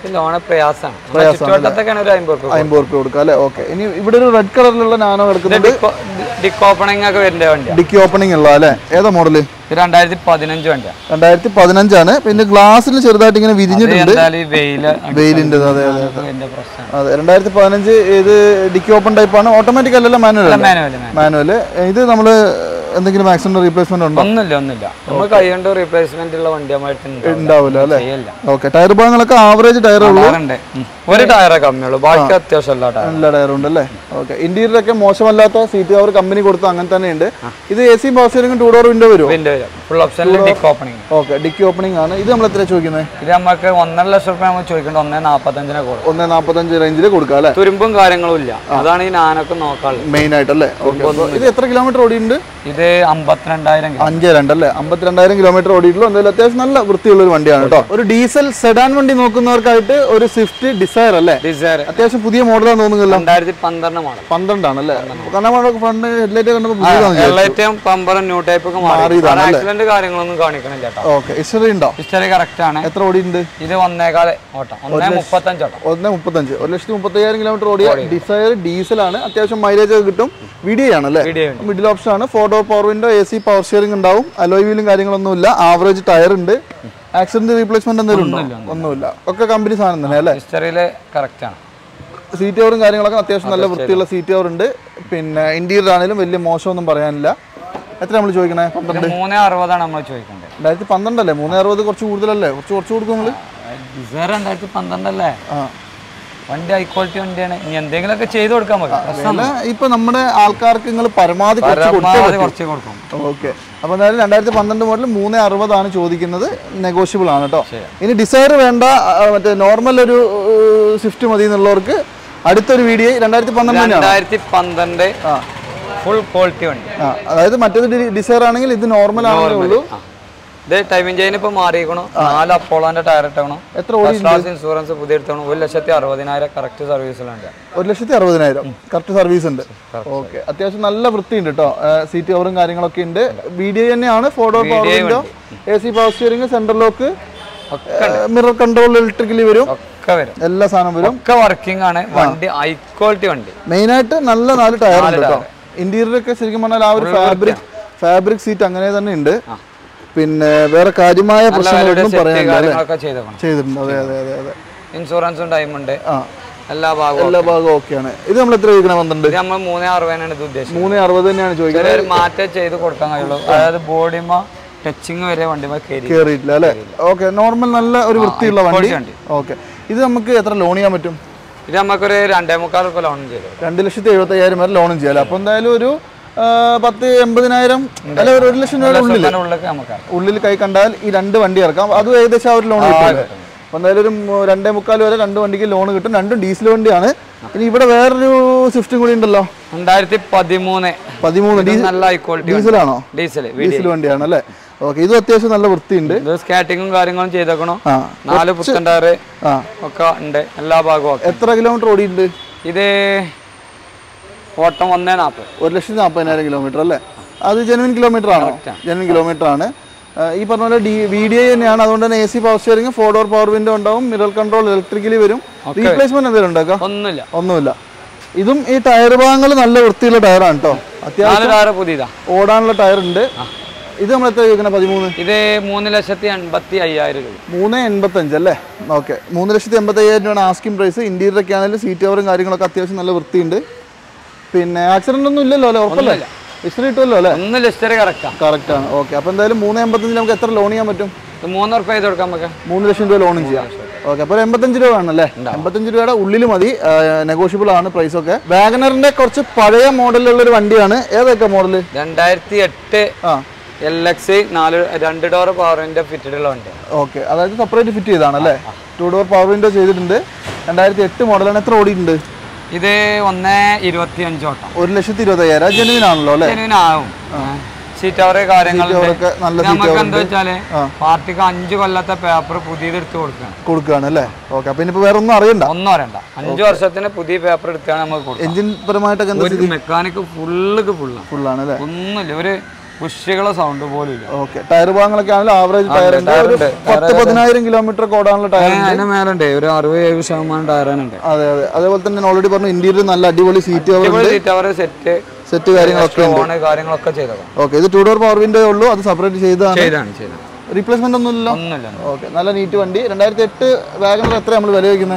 ലോണ് പ്രയാസമാണ്. ചുറ്റുവട്ടത്തൊക്കെയാണ് ഒരു അമ്പത് രൂപ അമ്പത് രൂപ കൊടുക്കുക അല്ലേ? ഓക്കെ. ഇനി ഇവിടെ ഒരു റെഡ് കളറിലുള്ള നാനോ കിടക്കുന്നത് ഡിക്ക് ഓപ്പണിംഗ് ഒക്കെ വരുന്ന വണ്ടിയാണ്. ഡിക്കി ഓപ്പണിംഗ് ഉള്ള അല്ലേ? ഏതാ മോഡല്? രണ്ടായിരത്തി പതിനഞ്ച് വണ്ടിയാണ്. രണ്ടായിരത്തി പതിനഞ്ചാണ്. പിന്നെ ഗ്ലാസ്സിൽ ചെറുതായിട്ട് ഇങ്ങനെ വിരിഞ്ഞിട്ടുണ്ട്. വെയിലിന്റെ അതെ അതെ അതെ. രണ്ടായിരത്തി പതിനഞ്ച് ഇത് ഡിക്കി ഓപ്പൺ ടൈപ്പ് ആണ്. ഓട്ടോമാറ്റിക് അല്ലല്ലോ, മാനുവൽ മാനുവല്. ഇത് നമ്മള് എന്തെങ്കിലും ആക്സിഡന്റ് റീപ്ലേസ്മെന്റ് ഉണ്ടോ? ഒന്നുമില്ല ഒന്നുമില്ല നമ്മൾ കൈ കൊണ്ട് റീപ്ലേസ്മെന്റ് ഉള്ള വണ്ടിയായിട്ട് ഉണ്ടാവില്ല അല്ലേ? ഓക്കെ. ടയർ ഭാഗങ്ങളൊക്കെ ആവറേജ് ടയർ ഉള്ളൂ. ഒരു ടയറേ കമ്മിയുള്ളൂ, ബാക്കി അത്യാവശ്യം എല്ലാ ടയറും ഉണ്ട് അല്ലേ? ഓക്കെ. ഇന്റീരിയർ ഒക്കെ മോശമല്ലാത്ത സീറ്റ് കവർ കമ്പനി കൊടുത്തു അങ്ങനെ തന്നെ ഉണ്ട്. ഇത് A C power steering two door window വരും. ഫുൾ ഓപ്ഷനിൽ dicky opening. Okay. Dicky opening ആണ്. ഇത് നമ്മൾ എത്ര ചോദിക്കുന്നത്? ഇത് നമുക്ക് ഒന്നര ലക്ഷം രൂപ നമ്മൾ ചോദിക്കേണ്ടത് ഒന്നേ നാപ്പത്തഞ്ചിനെ കൊടുക്കും. ഒന്നേ നാപ്പത്തഞ്ച് റേഞ്ചിൽ കൊടുക്കാം അല്ലേ? തുരുമ്പും കാര്യങ്ങളും ഇല്ല. അതാണ് ഈ നാനൊക്കെ നോക്കാനുള്ളത് മെയിൻ ആയിട്ടല്ലേ? ഇത് എത്ര കിലോമീറ്റർ ഓടിയുണ്ട്? ഇത് അമ്പത്തിരണ്ടായിരം അഞ്ച് രണ്ടല്ലേ അമ്പത്തിരണ്ടായിരം കിലോമീറ്റർ ഓടിയിട്ടുള്ളൂ. എന്തായാലും അത്യാവശ്യം നല്ല വൃത്തിയുള്ള ഒരു വണ്ടിയാണ് കേട്ടോ. ഒരു ഡീസൽ സെഡാൻ വണ്ടി നോക്കുന്നവർക്കായിട്ട് ഒരു സ്വിഫ്റ്റ് ഡിസയർ അല്ലേ? ഡിസയർ അത്യാവശ്യം പുതിയ മോഡലാന്ന് തോന്നുന്നില്ല. രണ്ടായിരത്തി പന്ത്രണ്ട് മോഡൽ. പന്ത്രണ്ടാണല്ലേ? കാരണം ഫ്രണ്ട് ഹെഡ്ലൈറ്റ് കണ്ടപ്പോൾ ന്യൂ ടൈപ്പ് ഒക്കെ മാറിയതാണ്. ആക്സിഡന്റ് കാര്യങ്ങളൊന്നും കാണിക്കണില്ല. ഓക്കെ. ഹിസ്റ്ററി ഉണ്ടോ? ഹിസ്റ്ററി കറക്റ്റ് ആണ്. എത്ര ഓടിയുണ്ട്? ഇത് ഒന്നേകാല് ഓട്ടം. ഒന്നേ മുപ്പത്തഞ്ച് ഓട്ടം. ഒന്നേ മുപ്പത്തഞ്ച് ഒരു ലക്ഷത്തി മുപ്പത്തയ്യായിരം കിലോമീറ്റർ ഓടിയ ഡിസയർ ഡീസലാണ്. അത്യാവശ്യം മൈലേജ് ഒക്കെ കിട്ടും. വീഡിയോ ആണല്ലേ? മിഡിൽ ഓപ്ഷൻ ആണ്. Four door power window, A C power steering ഉണ്ടാവും. അലോയ് വീലും കാര്യങ്ങളൊന്നുമില്ല. ആവറേജ് ടയർ ഉണ്ട്. ആക്സിഡന്റ് റീപ്ലേസ്മെന്റ് എന്തെങ്കിലും ഉണ്ടോ? ഒന്നുമില്ല. ഒക്കെ കമ്പനി സാധനം തന്നെ അല്ലേ? ഹിസ്റ്ററിയിലെ കറക്റ്റ് ആണ്. സീറ്റ് കവറും കാര്യങ്ങളൊക്കെ അത്യാവശ്യം നല്ല വൃത്തിയുള്ള സീറ്റ് കവർ ഉണ്ട്. പിന്നെ ഇന്റീരിയർ ആണെങ്കിലും വലിയ മോശമൊന്നും പറയാനില്ല. എത്ര നമ്മൾ ചോദിക്കണേ? പന്ത്രണ്ട് മൂന്നേ അറുപതാണ് നമ്മൾ ചോദിക്കേണ്ടത്. രണ്ടായിരത്തി പന്ത്രണ്ടല്ലേ? മൂന്നേ അറുപത് കുറച്ച് കൂടുതലല്ലേ? കുറച്ച് കുറച്ച് കൊടുക്കും നിങ്ങൾ. രണ്ടായിരത്തി പന്ത്രണ്ടല്ലേ? വണ്ടി ഹൈ ക്വാളിറ്റി വണ്ടിയാണ്. ഇനി എന്തെങ്കിലുമൊക്കെ ചെയ്ത് കൊടുക്കാൻ പറ്റും. ഇപ്പൊ നമ്മുടെ ആൾക്കാർക്ക് നിങ്ങൾ പരമാവധി കുറച്ച് കൊടുക്കും. ഓക്കെ. അപ്പൊ എന്തായാലും രണ്ടായിരത്തി പന്ത്രണ്ട് മോഡൽ മൂന്നേ അറുപതാണ് ചോദിക്കുന്നത്. നെഗോഷ്യബിൾ ആണ് കേട്ടോ. ഇനി ഡിസയർ വേണ്ട, മറ്റേ നോർമൽ ഒരു സ്വിഫ്റ്റ് മതി എന്നുള്ളവർക്ക് അടുത്തൊരു വീഡിയോ രണ്ടായിരത്തി പന്ത്രണ്ട് രണ്ടായിരത്തി പന്ത്രണ്ട് ഫുൾ ക്വാളിറ്റി വണ്ടി. അതായത് മറ്റേത് ഡിസയർ ആണെങ്കിൽ ഇത് നോർമൽ ആണെന്നേ ഉള്ളൂ. ഇത് ടൈമിംഗ് ചെയിൻ ഇപ്പൊ മാറിയിരിക്കണം. നാല് അപ്പോളോന്റെ ടയർ ഇട്ടണം. എത്ര ഇൻഷുറൻസ് പുതിയ എടുത്തണം. ഒരു ലക്ഷത്തി അറുപതിനായിരം കറക്റ്റ് സർവീസിലുണ്ട്. ഒരു ലക്ഷത്തി അറുപതിനായിരം കറക്റ്റ് സർവീസ് ഉണ്ട്. ഓക്കെ. അത്യാവശ്യം നല്ല വൃത്തിയുണ്ട് കേട്ടോ. സീറ്റ് കവറും കാര്യങ്ങളൊക്കെ ഉണ്ട്. വീഡിയോ തന്നെയാണ്. Four door power window, A C power steering, central lock, mirror control electrically വരും. എല്ലാ സാധനം വരും. ഒക്കെ വർക്കിംഗ് ആണ്. വണ്ടി ഹൈ ക്വാളിറ്റി വണ്ടി. മെയിൻ ആയിട്ട് നല്ല നാല് ടയർ ഉണ്ട് കേട്ടോ. ഇന്റീരിയർ ഒക്കെ ശരിക്കും പറഞ്ഞാൽ ആ ഒരു ഫാബ്രിക് ഫാബ്രിക് സീറ്റ് അങ്ങനെ തന്നെ ഉണ്ട്. പിന്നെ വേറെ കാര്യമായ പ്രശ്നങ്ങളൊന്നും പറയാനില്ല. ചെയ്തിട്ടുണ്ട്. അതെ അതെ അതെ അതെ. ഇൻഷുറൻസും ടൈമുണ്ട്. എല്ലാ ഭാഗവും എല്ലാ ഭാഗവും ഓക്കെയാണ്. ഇത് നമ്മൾ എത്ര ചോദിക്കണം? പന്ത്രണ്ട്. നമ്മൾ മൂന്നേ അറുപതിനാണ് ഇത് ഉദ്ദേശിച്ചത്. മൂന്നേ അറുപത് തന്നെയാണ് ചോദിക്കുന്നത്. മാറ്റം ചെയ്ത് കൊടുക്കാൻ കഴിയുള്ളൂ. അതായത് ബോഡിമ ടച്ചിങ് വരെ വണ്ടി കയറിയിട്ടില്ല അല്ലേ? ഓക്കെ. നോർമൽ നല്ല ഒരു വൃത്തിയുള്ള വണ്ടി. ഓക്കെ. ഇത് നമുക്ക് എത്ര ലോൺ ചെയ്യാൻ പറ്റും? ഇത് നമുക്കൊരു രണ്ടേ മുക്കാൽ രൂപ ലോൺ ചെയ്തു. രണ്ട് ലക്ഷത്തി എഴുപത്തി അയ്യായിരം വരെ ലോണും ചെയ്യാം. അപ്പൊ എന്തായാലും ഒരു പത്ത് എൺപതിനായിരം അല്ലെ ഒരു ഒരു ലക്ഷം രൂപയുടെ ഉള്ളിൽ ഉള്ളിൽ കൈ കണ്ടാൽ ഈ രണ്ട് വണ്ടി ഇറക്കാം. അതും ഏകദേശം ആ ഒരു ലോൺ കിട്ടും. അപ്പൊ എന്തായാലും ഒരു രണ്ടേ മുക്കാൽ വരെ രണ്ട് വണ്ടിക്ക് ലോൺ കിട്ടും. രണ്ടും ഡീസൽ വണ്ടിയാണ്. ഇനി ഇവിടെ വേറൊരു സ്വിഫ്റ്റും കൂടി ഉണ്ടല്ലോ. രണ്ടായിരത്തി പതിമൂന്ന് പതിമൂന്ന് ഡീസലാണോ? ഡീസൽ ഡീസൽ വണ്ടിയാണ് അല്ലേ? ഓക്കെ. ഇതും അത്യാവശ്യം നല്ല വൃത്തിയുണ്ട്. സ്കാറ്റിങ്ങും കാര്യങ്ങളും ചെയ്തേക്കണോ. നാല് പുത്തൻ ടയർ ഒക്കെ ഉണ്ട്. എല്ലാ ഭാഗവും. എത്ര കിലോമീറ്റർ ഓടിയിട്ടുണ്ട് ഇത്? ഓട്ടം ഒന്നേ നാൽപ്പത്. ഒരു ലക്ഷത്തി നാൽപ്പതിനായിരം കിലോമീറ്റർ അല്ലേ? അത് ജെനുവിൻ കിലോമീറ്റർ ആണോ? ജെനുവിൻ കിലോമീറ്റർ ആണ്. ഈ പറഞ്ഞ പോലെ ഡി വി ഡി ഐ തന്നെയാണ്. അതുകൊണ്ട് തന്നെ A C power steering, four door power window ഉണ്ടാവും. മിറർ കൺട്രോൾ ഇലക്ട്രിക്കലി വരും. റീപ്ലേസ്മെന്റ് എന്തെങ്കിലും ഉണ്ടാക്കാം? ഒന്നുമില്ല ഒന്നുമില്ല. ഇതും ഈ ടയർ ഭാഗങ്ങൾ നല്ല വൃത്തിയുള്ള ടയറാണ് കേട്ടോ. അത്യാവശ്യം ഓടാനുള്ള ടയർ ഉണ്ട്. ഇത് നമ്മൾ എത്ര ചോദിക്കണം? പതിമൂന്ന്. ഇത് മൂന്ന് ലക്ഷത്തി എൺപത്തി അയ്യായിരം രൂപ. മൂന്ന് എൺപത്തി അഞ്ച് അല്ലേ? ഓക്കെ. മൂന്ന് ലക്ഷത്തി എൺപത്തി അയ്യായിരം രൂപയാണ് ആസ്കിംഗ് പ്രൈസ്. ഇന്റീരിയർ ഒക്കെ ആണെങ്കിലും സീറ്റ് കവറും കാര്യങ്ങളൊക്കെ അത്യാവശ്യം നല്ല വൃത്തിയുണ്ട്. പിന്നെ ആക്സിഡന്റ് ഒന്നും ഇല്ലല്ലോ അല്ലേ? ഉറപ്പല്ലേ? ഹിസ്റ്ററി കിട്ടുമല്ലോ അല്ലേ? കറക്റ്റ് ആണ്. ഓക്കെ. അപ്പൊ എന്തായാലും മൂന്ന് എൺപത്തഞ്ചിൽ നമുക്ക് എത്ര ലോൺ ചെയ്യാൻ പറ്റും? മൂന്ന് ഉറപ്പ് ചെയ്ത് കൊടുക്കാൻ പറ്റും. മൂന്ന് ലക്ഷം രൂപ ലോണും ചെയ്യാം. ഓക്കെ. അപ്പോൾ എൺപത്തഞ്ച് രൂപ വേണമല്ലേ? എൺപത്തഞ്ച് രൂപയുടെ ഉള്ളിൽ മതി. നെഗോഷ്യബിൾ ആണ് പ്രൈസ് ഒക്കെ. വാഗനറിന്റെ കുറച്ച് പഴയ മോഡലുള്ള ഒരു വണ്ടിയാണ്. ഏതൊക്കെ മോഡല്? രണ്ടായിരത്തി എട്ട് എൽ എക്സ് നാല് രണ്ട് ഡോർ പവർ വിൻഡോ ഫിറ്റഡ് ഉള്ള വണ്ടി. ഓക്കെ. അതായത് സെപ്പറേറ്റ് ഫിറ്റ് ചെയ്താണ് അല്ലേ? ടു ഡോർ പവർ വിൻഡോ ചെയ്തിട്ടുണ്ട്. രണ്ടായിരത്തി എട്ട് മോഡലാണ്. എത്ര ഓടിയിട്ടുണ്ട് ഇത്? ഒന്നേ ഇരുപത്തി അഞ്ച് ഓട്ടം. ഒരു ലക്ഷത്തി ഇരുപത്തി അയ്യായിരം. ജെനുവിൻ ആണല്ലോ അല്ലേ? ജെനുവിൻ ആവും. സീറ്റ് കവർ കാര്യങ്ങളൊക്കെ നമുക്ക് എന്താ വെച്ചാല് പാർട്ടിക്ക് അഞ്ചു കൊല്ലത്തെ പേപ്പർ പുതിയത് എടുത്ത് കൊടുക്കുകയാണ് കൊടുക്കുകയാണ് അല്ലേ? ഓക്കെ. അപ്പൊ ഇനിയിപ്പോ വേറെ ഒന്നും അറിയണ്ട. ഒന്നും അറിയണ്ട. അഞ്ചു വർഷത്തിന് പുതിയ പേപ്പർ എടുത്താണ് നമുക്ക്. എഞ്ചിൻ പരമായിട്ടൊക്കെ മെക്കാനിക് ഫുള്ള് ഫുള്ളാണ് ഫുള്ളാണ് അല്ലേ? ഒന്നുമില്ല. ഒരു പുഷികളെ സൗണ്ട് പോലും ഇല്ല. ഓക്കെ, ടയർ ഭാഗങ്ങളൊക്കെ ആണെങ്കിലും ആവറേജ് ടയർ ഉണ്ട്. ഒരു പത്ത് പതിനായിരം കിലോമീറ്റർ ഓടാനുള്ള ടയർ അതിന് മേലുണ്ട്, ഒരു അറുപത് എഴുപത് ശതമാനം ടയറാനുണ്ട്. അതെ അതെ, അതേപോലെ തന്നെ ഓൾറെഡി പറഞ്ഞു ഇന്റീരിയർ നല്ല അടിപൊളി സീറ്റ് കവർ സെറ്റ് സെറ്റ് കാര്യങ്ങളൊക്കെ കാര്യങ്ങളൊക്കെ ചെയ്തത്. ഓക്കെ, ഇത് ടൂ ഡോർ പവർ വിൻഡോ ഉള്ളൂ, അത് സെപ്പറേറ്റ് ചെയ്തതാണ്. റീപ്ലേസ്മെന്റ് ഒന്നുമില്ല. ഓക്കെ, നല്ല നീറ്റ് വണ്ടി. രണ്ടായിരത്തി എട്ട് വാഗണർ എത്ര നമ്മൾ വില വയ്ക്കുന്നത്?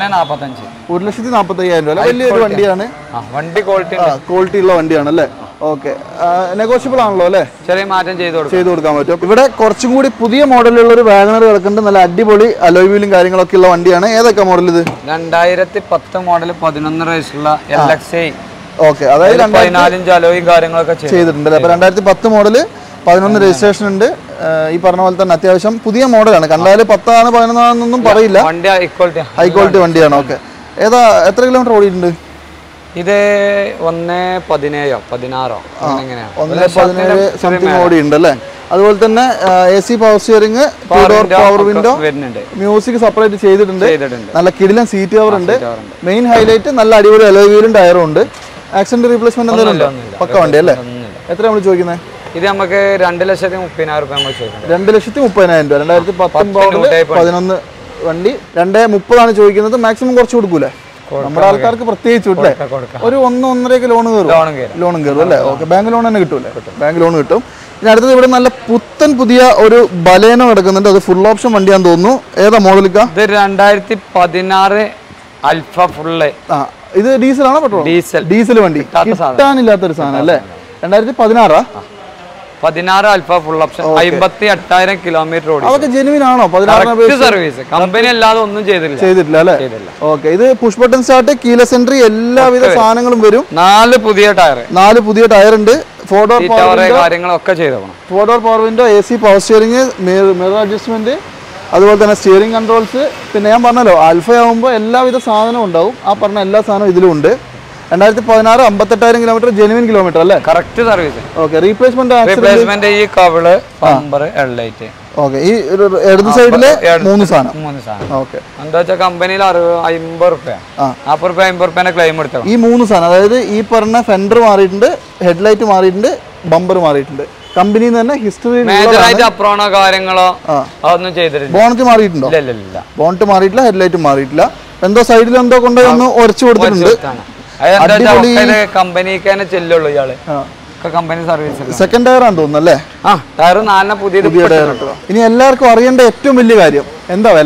ഒരു ലക്ഷത്തി നാപ്പത്തി അയ്യായിരം രൂപ. വലിയൊരു വണ്ടിയാണ്, വണ്ടി ക്വാളിറ്റി ക്വാളിറ്റി ഉള്ള വണ്ടിയാണ് അല്ലേ? ഓക്കെ, നെഗോഷ്യബിൾ ആണല്ലോ അല്ലേ? ചെറിയ മാറ്റം ചെയ്ത് കൊടുക്കാൻ പറ്റും. ഇവിടെ കുറച്ചും കൂടി പുതിയ മോഡലുള്ള ഒരു വാഗണർ കിടക്കുന്നുണ്ട്, നല്ല അടിപൊളി അലോയ് വീലും കാര്യങ്ങളൊക്കെ ഉള്ള വണ്ടിയാണ്. ഏതൊക്കെ മോഡൽ ഇത്? രണ്ടായിരത്തി പത്ത് മോഡൽ പതിനൊന്ന് റേസുള്ള എൽ എക്സ് ഐ. ഓക്കെ, അതായത് പതിനാലിഞ്ച് അലോയും കാര്യങ്ങളൊക്കെ ചെയ്തിട്ടുണ്ട്. അപ്പൊ രണ്ടായിരത്തി പത്ത് മോഡല്, പതിനൊന്ന് രജിസ്ട്രേഷൻ ഉണ്ട്. ഈ പറഞ്ഞ പോലെ തന്നെ അത്യാവശ്യം പുതിയ മോഡലാണ്. കണ്ടാല് പത്താണ് പതിനൊന്നാണെന്നൊന്നും പറയില്ല, ഹൈ ക്വാളിറ്റി വണ്ടിയാണ്. ഓക്കെ, ഏതാ എത്ര കിലോമീറ്റർ ഓടിയിട്ടുണ്ട് ഇത്? ഒന്ന് പതിനേഴോ പതിനാറോ ഒന്ന് പതിനേഴ് സംതിങ് ഓടിയുണ്ട് അല്ലേ? അതുപോലെ തന്നെ A C power steering, power window, music separate ചെയ്തിട്ടുണ്ട്. നല്ല കിടിലൻ സീറ്റ് കവർ ഉണ്ട്. മെയിൻ ഹൈലൈറ്റ് നല്ല അടിപൊളി അലോയ് വീലും ടയറും ഉണ്ട്. ആക്സിഡന്റ് റീപ്ലേസ്മെന്റ് എന്തെങ്കിലും ഉണ്ടോ? പക്ക വണ്ടി അല്ലേ? എത്ര നമ്മൾ ചോദിക്കുന്നത്? ഇത് നമുക്ക് രണ്ട് ലക്ഷത്തി മുപ്പതിനായിരം രൂപ നമ്മൾ ചോദിക്കുന്നത്. രണ്ട് ലക്ഷത്തി മുപ്പതിനായിരം രൂപ. രണ്ടായിരത്തി പത്തൊമ്പതില് പതിനൊന്ന് വണ്ടി രണ്ടേ മുപ്പതാണ് ചോദിക്കുന്നത്. മാക്സിമം കുറച്ച് കൊടുക്കൂലേ നമ്മുടെ ആൾക്കാർക്ക്? പ്രത്യേകിച്ച് ഒരു ഒന്ന് ഒന്നരക്ക് ലോൺ കയറും, ലോണും കയറും അല്ലേ? ഓക്കെ, ബാങ്ക് ലോൺ തന്നെ കിട്ടൂലേ? ബാങ്ക് ലോൺ കിട്ടും. പിന്നെ അടുത്തത് ഇവിടെ നല്ല പുത്തൻ പുതിയ ഒരു ബലേനോ കിടക്കുന്നുണ്ട്. അത് ഫുൾ ഓപ്ഷൻ വണ്ടിയാന്ന് തോന്നുന്നു. ഏതാ മോഡലിക്കാ? ഇത് രണ്ടായിരത്തി പതിനാറ് അൽഫ ഫുള്ള്. ആ, ഇത് ഡീസൽ ആണോ പെട്രോൾ? ഡീസൽ. ഡീസൽ വണ്ടി കിട്ടാനില്ലാത്തൊരു സാധനം അല്ലേ? രണ്ടായിരത്തി പതിനാറാ? പതിനാറ് അൽഫ ഫുൾ ഓപ്ഷൻ, അമ്പത്തി എട്ടായിരം കിലോമീറ്റർ ഓടി. അതൊക്കെ ജെനുവിൻ ആണോ? സർവീസ് കമ്പനി അല്ലാതെ ഒന്നും ചെയ്തില്ല ചെയ്തിട്ടില്ല അല്ലേ? ഓക്കെ, ഇത് push button start, keyless entry, എല്ലാവിധ സാധനങ്ങളും വരും. നാല് പുതിയ ടയർ നാല് പുതിയ ടയർ ഉണ്ട്. ഫോർ ഡോർ കാര്യങ്ങളൊക്കെ ചെയ്തോണം. Four door power window, A C power steering, mirror adjustment, അതുപോലെ തന്നെ സ്റ്റിയറിംഗ് കൺട്രോൾസ്. പിന്നെ ഞാൻ പറഞ്ഞല്ലോ അൽഫ ആകുമ്പോൾ എല്ലാവിധ സാധനവും ഉണ്ടാവും. ആ പറഞ്ഞ എല്ലാ സാധനവും ഇതിലും ഉണ്ട്. രണ്ടായിരത്തി പതിനാറ് അമ്പത്തെട്ടായിരം കിലോമീറ്റർ ജെനുവിൻ കിലോമീറ്റർ അല്ലേ? Correct service. Okay, replacement replacement ഈ കവിള്, ബമ്പർ, ഹെഡ്ലൈറ്റ്. ഓക്കെ, ഈ ഇടത് സൈഡിലെ മൂന്ന് സാധനം. മൂന്ന് സാധനം. ഓക്കെ, എന്താ വെച്ചാൽ കമ്പനിയിൽ അമ്പത് റുപ്യ നാപ്പത് റുപ്യ അമ്പത് റുപ്യ ക്ലെയിം എടുത്തോ. ഈ മൂന്ന് സാധനം, അതായത് ഈ പറഞ്ഞ ഫെൻഡർ മാറിയിട്ടുണ്ട്, ഹെഡ്ലൈറ്റ് മാറിയിട്ടുണ്ട്, ബമ്പർ മാറിയിട്ടുണ്ട്. കമ്പനിയിൽ തന്നെ ഹിസ്റ്ററി മേജറായിട്ട് അപ്രോണോ കാര്യങ്ങളോ അതൊന്നും ചെയ്തിട്ടില്ല. ബോണറ്റ് മാറിയിട്ടുണ്ടോ? ബോണറ്റ് മാറിയിട്ടില്ല, ഹെഡ്ലൈറ്റ് മാറിയിട്ടില്ല. എന്തോ സൈഡിൽ എന്തോ കൊണ്ടുപോയി ഒന്ന് ഉരച്ചു കൊടുത്തിട്ടുണ്ട്. കമ്പനിക്ക് തന്നെ ചെല്ലുള്ളൂ ഇയാള്. Company service. സെക്കൻഡ് ടയർ ആണെന്ന് തോന്നുന്നു അല്ലേ? ആ, ടയർ നാലിനെ പുതിയത്. ഇനി എല്ലാവർക്കും അറിയേണ്ട ഏറ്റവും വലിയ കാര്യം എന്താ വില?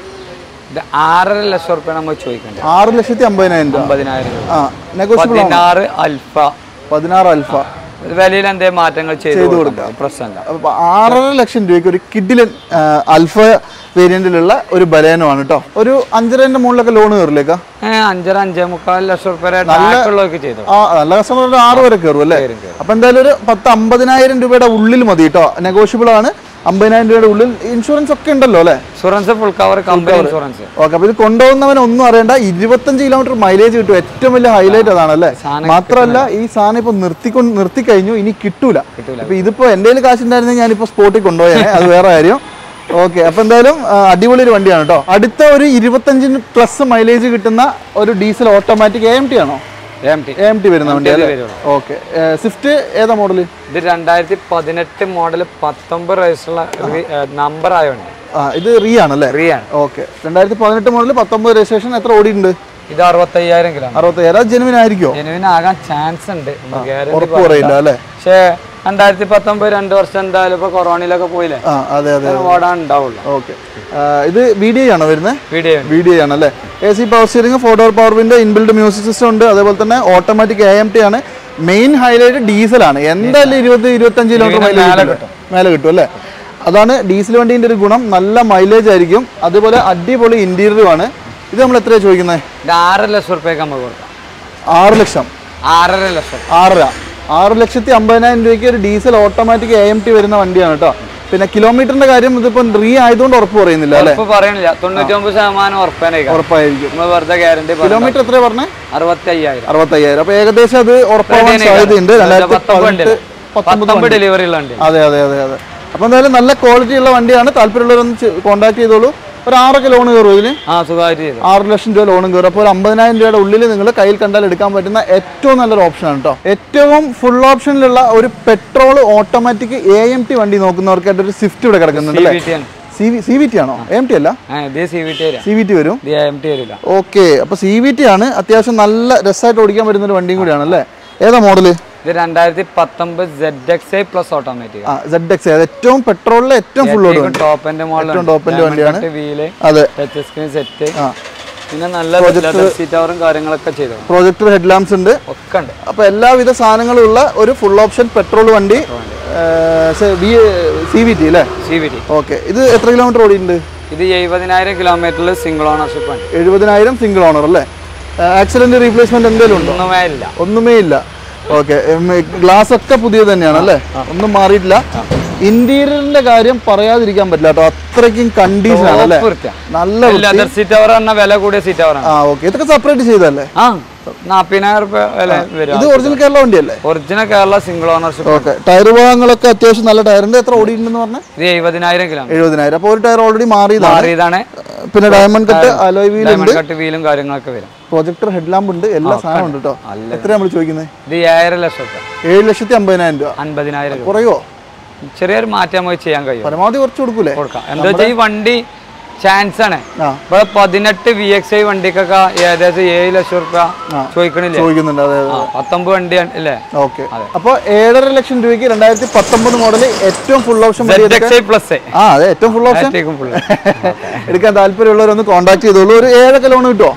ആറര ലക്ഷം റുപ്യ നമ്മൾ ചോദിക്കണ്ടേ? ആറ് ലക്ഷത്തി അമ്പതിനായിരം രൂപ. അമ്പതിനായിരം രൂപ. പതിനാറ് അൽഫ. പതിനാറ് അൽഫ വിലയിൽ എന്തേ മാറ്റങ്ങൾ ചെയ്തു കൊടുക്കാം, പ്രശ്നമില്ല. ആറര ലക്ഷം രൂപയ്ക്ക് ഒരു കിഡിലൻ അൽഫ വേരിയന്റിലുള്ള ഒരു ബലേനോ ആണ് കേട്ടോ. ഒരു അഞ്ചരന്റെ മുകളിലൊക്കെ ലോൺ കയറില്ലേക്കാ? അഞ്ചര അഞ്ചേ മുക്കാൽ ലക്ഷം റുപ്യ ചെയ്തു. ആ, നല്ല കസ്റ്റമർ ആറ് വരെ കയറും അല്ലേ? അപ്പൊ എന്തായാലും ഒരു പത്ത് അമ്പതിനായിരം രൂപയുടെ ഉള്ളിൽ മതി കേട്ടോ. നെഗോഷ്യബിൾ ആണ്. അമ്പതിനായിരം രൂപയുടെ ഉള്ളിൽ ഇൻഷുറൻസ് ഒക്കെ ഉണ്ടല്ലോ അല്ലേ? Insurance full cover, company insurance. Okay, അപ്പൊ ഇത് കൊണ്ടുപോകുന്നവൻ ഒന്നും അറിയണ്ട, ഇരുപത്തഞ്ച് കിലോമീറ്റർ മൈലേജ് കിട്ടും. ഏറ്റവും വലിയ ഹൈലൈറ്റ് അതാണല്ലേ? മാത്രമല്ല ഈ സാധനം ഇപ്പൊ നിർത്തിക്കൊണ്ട് നിർത്തി കഴിഞ്ഞു, ഇനി കിട്ടൂല. അപ്പൊ ഇതിപ്പോ എന്റെ കയ്യിൽ കാശുണ്ടായിരുന്നെങ്കിൽ ഞാനിപ്പോ സ്പോട്ടിൽ കൊണ്ടുപോയേ, അത് വേറെ കാര്യം. ഓക്കെ, അപ്പൊ എന്തായാലും അടിപൊളി ഒരു വണ്ടിയാണ് കേട്ടോ. അടുത്ത ഒരു ഇരുപത്തഞ്ചിന് പ്ലസ് മൈലേജ് കിട്ടുന്ന ഒരു diesel automatic A M T ആണോ? എം ടി വരുന്ന വണ്ടി. ഓക്കെ, സ്വിഫ്റ്റ് ഏതാ മോഡല്? ഇത് രണ്ടായിരത്തി പതിനെട്ട് മോഡല്, പത്തൊമ്പത് വയസ്സുള്ള നമ്പർ ആയ വണ്ടി. ആ, ഇത് റീ ആണല്ലേ? റീ ആണ്. ഓക്കെ, രണ്ടായിരത്തി പതിനെട്ട് മോഡല്, പത്തൊമ്പത് രജിസ്ട്രേഷൻ. എത്ര ഓടിയിട്ടുണ്ട്? ഇത് അറുപത്തയ്യായിരം കിലോ. അറുപത്തയ്യായിരം. അത് ജെനുവിൻ ആയിരിക്കോ? ജെനുവിൻ ആകാൻ ചാൻസ് ഉണ്ട്, ഉറപ്പ് പറയില്ല അല്ലേ? പക്ഷേ രണ്ടായിരത്തി പത്തൊമ്പത് രണ്ട് വർഷം എന്തായാലും ഇപ്പൊ കൊറോണയിലൊക്കെ പോയില്ലേ, ഓടാൻ ഉണ്ടാവുള്ളൂ. ഓക്കെ, ഇത് വി ഡി ഐ ആണോ വരുന്നത്? വി ഡി ഐ ആണല്ലേ? A C power steering, four door power window, inbuilt music system ഉണ്ട്. അതേപോലെ തന്നെ ഓട്ടോമാറ്റിക് എ എം ടി ആണ്. മെയിൻ ഹൈലൈറ്റ് ഡീസൽ ആണ്. എന്തായാലും ഇരുപത് ഇരുപത്തഞ്ച് കിലോമീറ്റർ മൈലേജ് മേലെ കിട്ടും അല്ലേ? അതാണ് ഡീസൽ വണ്ടീൻ്റെ ഒരു ഗുണം. നല്ല മൈലേജ് ആയിരിക്കും. അതുപോലെ അടിപൊളി ഇന്റീരിയറും ആണ്. ഇത് നമ്മൾ എത്രയാണ് ചോദിക്കുന്നത്? ആറര ലക്ഷം റുപ്യക്ക് നമുക്ക് കൊടുക്കാം. ആറ് ലക്ഷം ആറര ലക്ഷം ആറര ആറ് ലക്ഷത്തി അമ്പതിനായിരം രൂപയ്ക്ക് ഒരു diesel automatic A M T വരുന്ന വണ്ടിയാണ് കേട്ടോ. പിന്നെ കിലോമീറ്ററിന്റെ കാര്യം ഇതിപ്പോ റീ ആയതുകൊണ്ട് ഉറപ്പ് പറയുന്നില്ല അല്ലേ? പറയുന്നില്ല, തൊണ്ണൂറ്റൊമ്പത് ശതമാനം ഉറപ്പായിരിക്കും. വെറുതെ ഗ്യാരണ്ടി. കിലോമീറ്റർ എത്ര പറഞ്ഞേ? അറുപത്തി അയ്യായിരം അറുപത്തി അയ്യായിരം അപ്പൊ ഏകദേശം അത് ഉറപ്പാവാൻ സാധ്യതയുണ്ട്. ഡെലിവറി ഉള്ള വണ്ടി. അതെ അതെ അതെ അതെ. അപ്പൊ എന്തായാലും നല്ല ക്വാളിറ്റി ഉള്ള വണ്ടിയാണ്. താല്പര്യമുള്ളവരൊന്ന് കോൺടാക്ട് ചെയ്തോളൂ. ഒരു ആറൊക്കെ ലോൺ കയറും ഇതിന്? ആ സുഖമായിട്ട് ആറ് ലക്ഷം രൂപ ലോണും കയറും. അപ്പോൾ ഒരു അമ്പതിനായിരം രൂപയുടെ ഉള്ളിൽ നിങ്ങൾ കയ്യിൽ കണ്ടാൽ എടുക്കാൻ പറ്റുന്ന ഏറ്റവും നല്ലൊരു ഓപ്ഷനാണ് കേട്ടോ. ഏറ്റവും ഫുൾ ഓപ്ഷനിലുള്ള ഒരു petrol automatic A M T വണ്ടി നോക്കുന്നവർക്കായിട്ട് ഒരു സ്വിഫ്റ്റ് ഇവിടെ കിടക്കുന്നുണ്ട്. സി വി ടി ആണോ? എം ടി അല്ല, സി വി ടി വരും. ഓക്കെ, അപ്പൊ സി വി ടി ആണ്. അത്യാവശ്യം നല്ല രസമായിട്ട് ഓടിക്കാൻ പറ്റുന്ന ഒരു വണ്ടിയും കൂടിയാണ് അല്ലേ? ഏതാ മോഡല്? രണ്ടായിരത്തി പത്തൊമ്പത് Z X I plus automatic. Z X I ഏറ്റവും പെട്രോളിലെ ഏറ്റവും ഫുൾ ഓടും ടോപ്പ് എൻഡ് മോഡൽ, ഏറ്റവും ടോപ്പ് എൻഡ് വണ്ടിയാണ്. അതെ, ടച്ച് സ്ക്രീൻ സെറ്റ്, പിന്നെ നല്ല സീറ്ററും കാര്യങ്ങളൊക്കെ ചെയ്തു. പ്രൊജക്ടർ ഹെഡ് ലാംപ്സ് ഉണ്ട്, ഒക്കെ ഉണ്ട്. അപ്പൊ എല്ലാവിധ സാധനങ്ങളും ഉള്ള ഒരു ഫുൾ ഓപ്ഷൻ പെട്രോൾ വണ്ടി സി വി ടി അല്ലേ? C V T. ഓക്കെ, ഇത് എത്ര കിലോമീറ്റർ ഓടിയിട്ടുണ്ട്? ഇത് എഴുപതിനായിരം കിലോമീറ്ററിൽ സിംഗിൾ ഓണർഷിപ്പ് ആണ്. എഴുപതിനായിരം സിംഗിൾ ഓണർ അല്ലേ? ആക്സിഡന്റ് റീപ്ലേസ്മെന്റ് എന്തെങ്കിലും ഉണ്ടോ? ഒന്നുമേ ഇല്ല. ഒന്നുമേ ഇല്ല. ഓക്കെ, ഗ്ലാസ് ഒക്കെ പുതിയത് തന്നെയാണ് അല്ലേ? ഒന്നും മാറിയിട്ടില്ല. ഇന്റീരിയറിന്റെ കാര്യം പറയാതിരിക്കാൻ പറ്റില്ല കേട്ടോ, അത്രയ്ക്കും കണ്ടീഷൻ ആണ് അല്ലേ? നല്ല വില കൂടിയ സീറ്റ് കവർ. ആ ഓക്കെ, ഇതൊക്കെ സെപ്പറേറ്റ് ചെയ്തല്ലേ? നാപ്പതിനായിരം രൂപ വില വരും. ഇത് ഒറിജിനൽ കേരള വണ്ടിയല്ലേ? Original Kerala single ownership. Okay, tyre ഭാഗങ്ങളൊക്കെ അത്യാവശ്യം നല്ല ടയറിന്റെ. എത്ര ഓടിയിട്ടുണ്ടെന്ന് പറഞ്ഞാൽ? ഇത് എഴുപതിനായിരം കിലോ. എഴുപതിനായിരം. അപ്പൊ ഒരു ടയർ ഓൾറെഡി മാറിയതാണ്. പിന്നെ ഡയമണ്ട് കട്ട് അലോയ് വീൽ ഉണ്ട്, വീലും കാര്യങ്ങളൊക്കെ വരും. പ്രൊജക്ടർ ഹെഡ് ലാമ്പ് ഉണ്ട്, എല്ലാ സാധനവും ഉണ്ട് കേട്ടോ. എത്ര നമ്മൾ ചോദിക്കുന്നത്? ഇത് ഏഴര ലക്ഷം ഏഴ് ലക്ഷത്തി അമ്പതിനായിരം രൂപ. അൻപതിനായിരം കുറയോ? ചെറിയൊരു മാറ്റം നമുക്ക് ചെയ്യാൻ കഴിയും. പരമാവധി കുറച്ച് കൊടുക്കൂലേ? കൊടുക്കാം. എന്താ വെച്ചാൽ ഈ വണ്ടി ചാൻസ് ആണ്. ഇപ്പൊ പതിനെട്ട് വി എക്സ് ഐ വണ്ടിക്കൊക്കെ ഏകദേശം ഏഴ് ലക്ഷം റുപ്യ ചോദിക്കണില്ലേ? ചോദിക്കുന്നുണ്ട്. അതെ, പത്തൊമ്പത് വണ്ടി അല്ലേ? ഓക്കെ, അപ്പൊ ഏഴര ലക്ഷം രൂപയ്ക്ക് രണ്ടായിരത്തി പത്തൊമ്പത് മോഡൽ ഏറ്റവും ഫുൾ ഓപ്ഷൻ പ്ലസ്. ആ അതെ, ഏറ്റവും ഫുൾ ഓപ്ഷൻ എടുക്കാൻ താല്പര്യമുള്ളവരൊന്ന് കോൺടാക്ട് ചെയ്തോളൂ. ഒരു ഏഴൊക്കെ ലോൺ കിട്ടുമോ?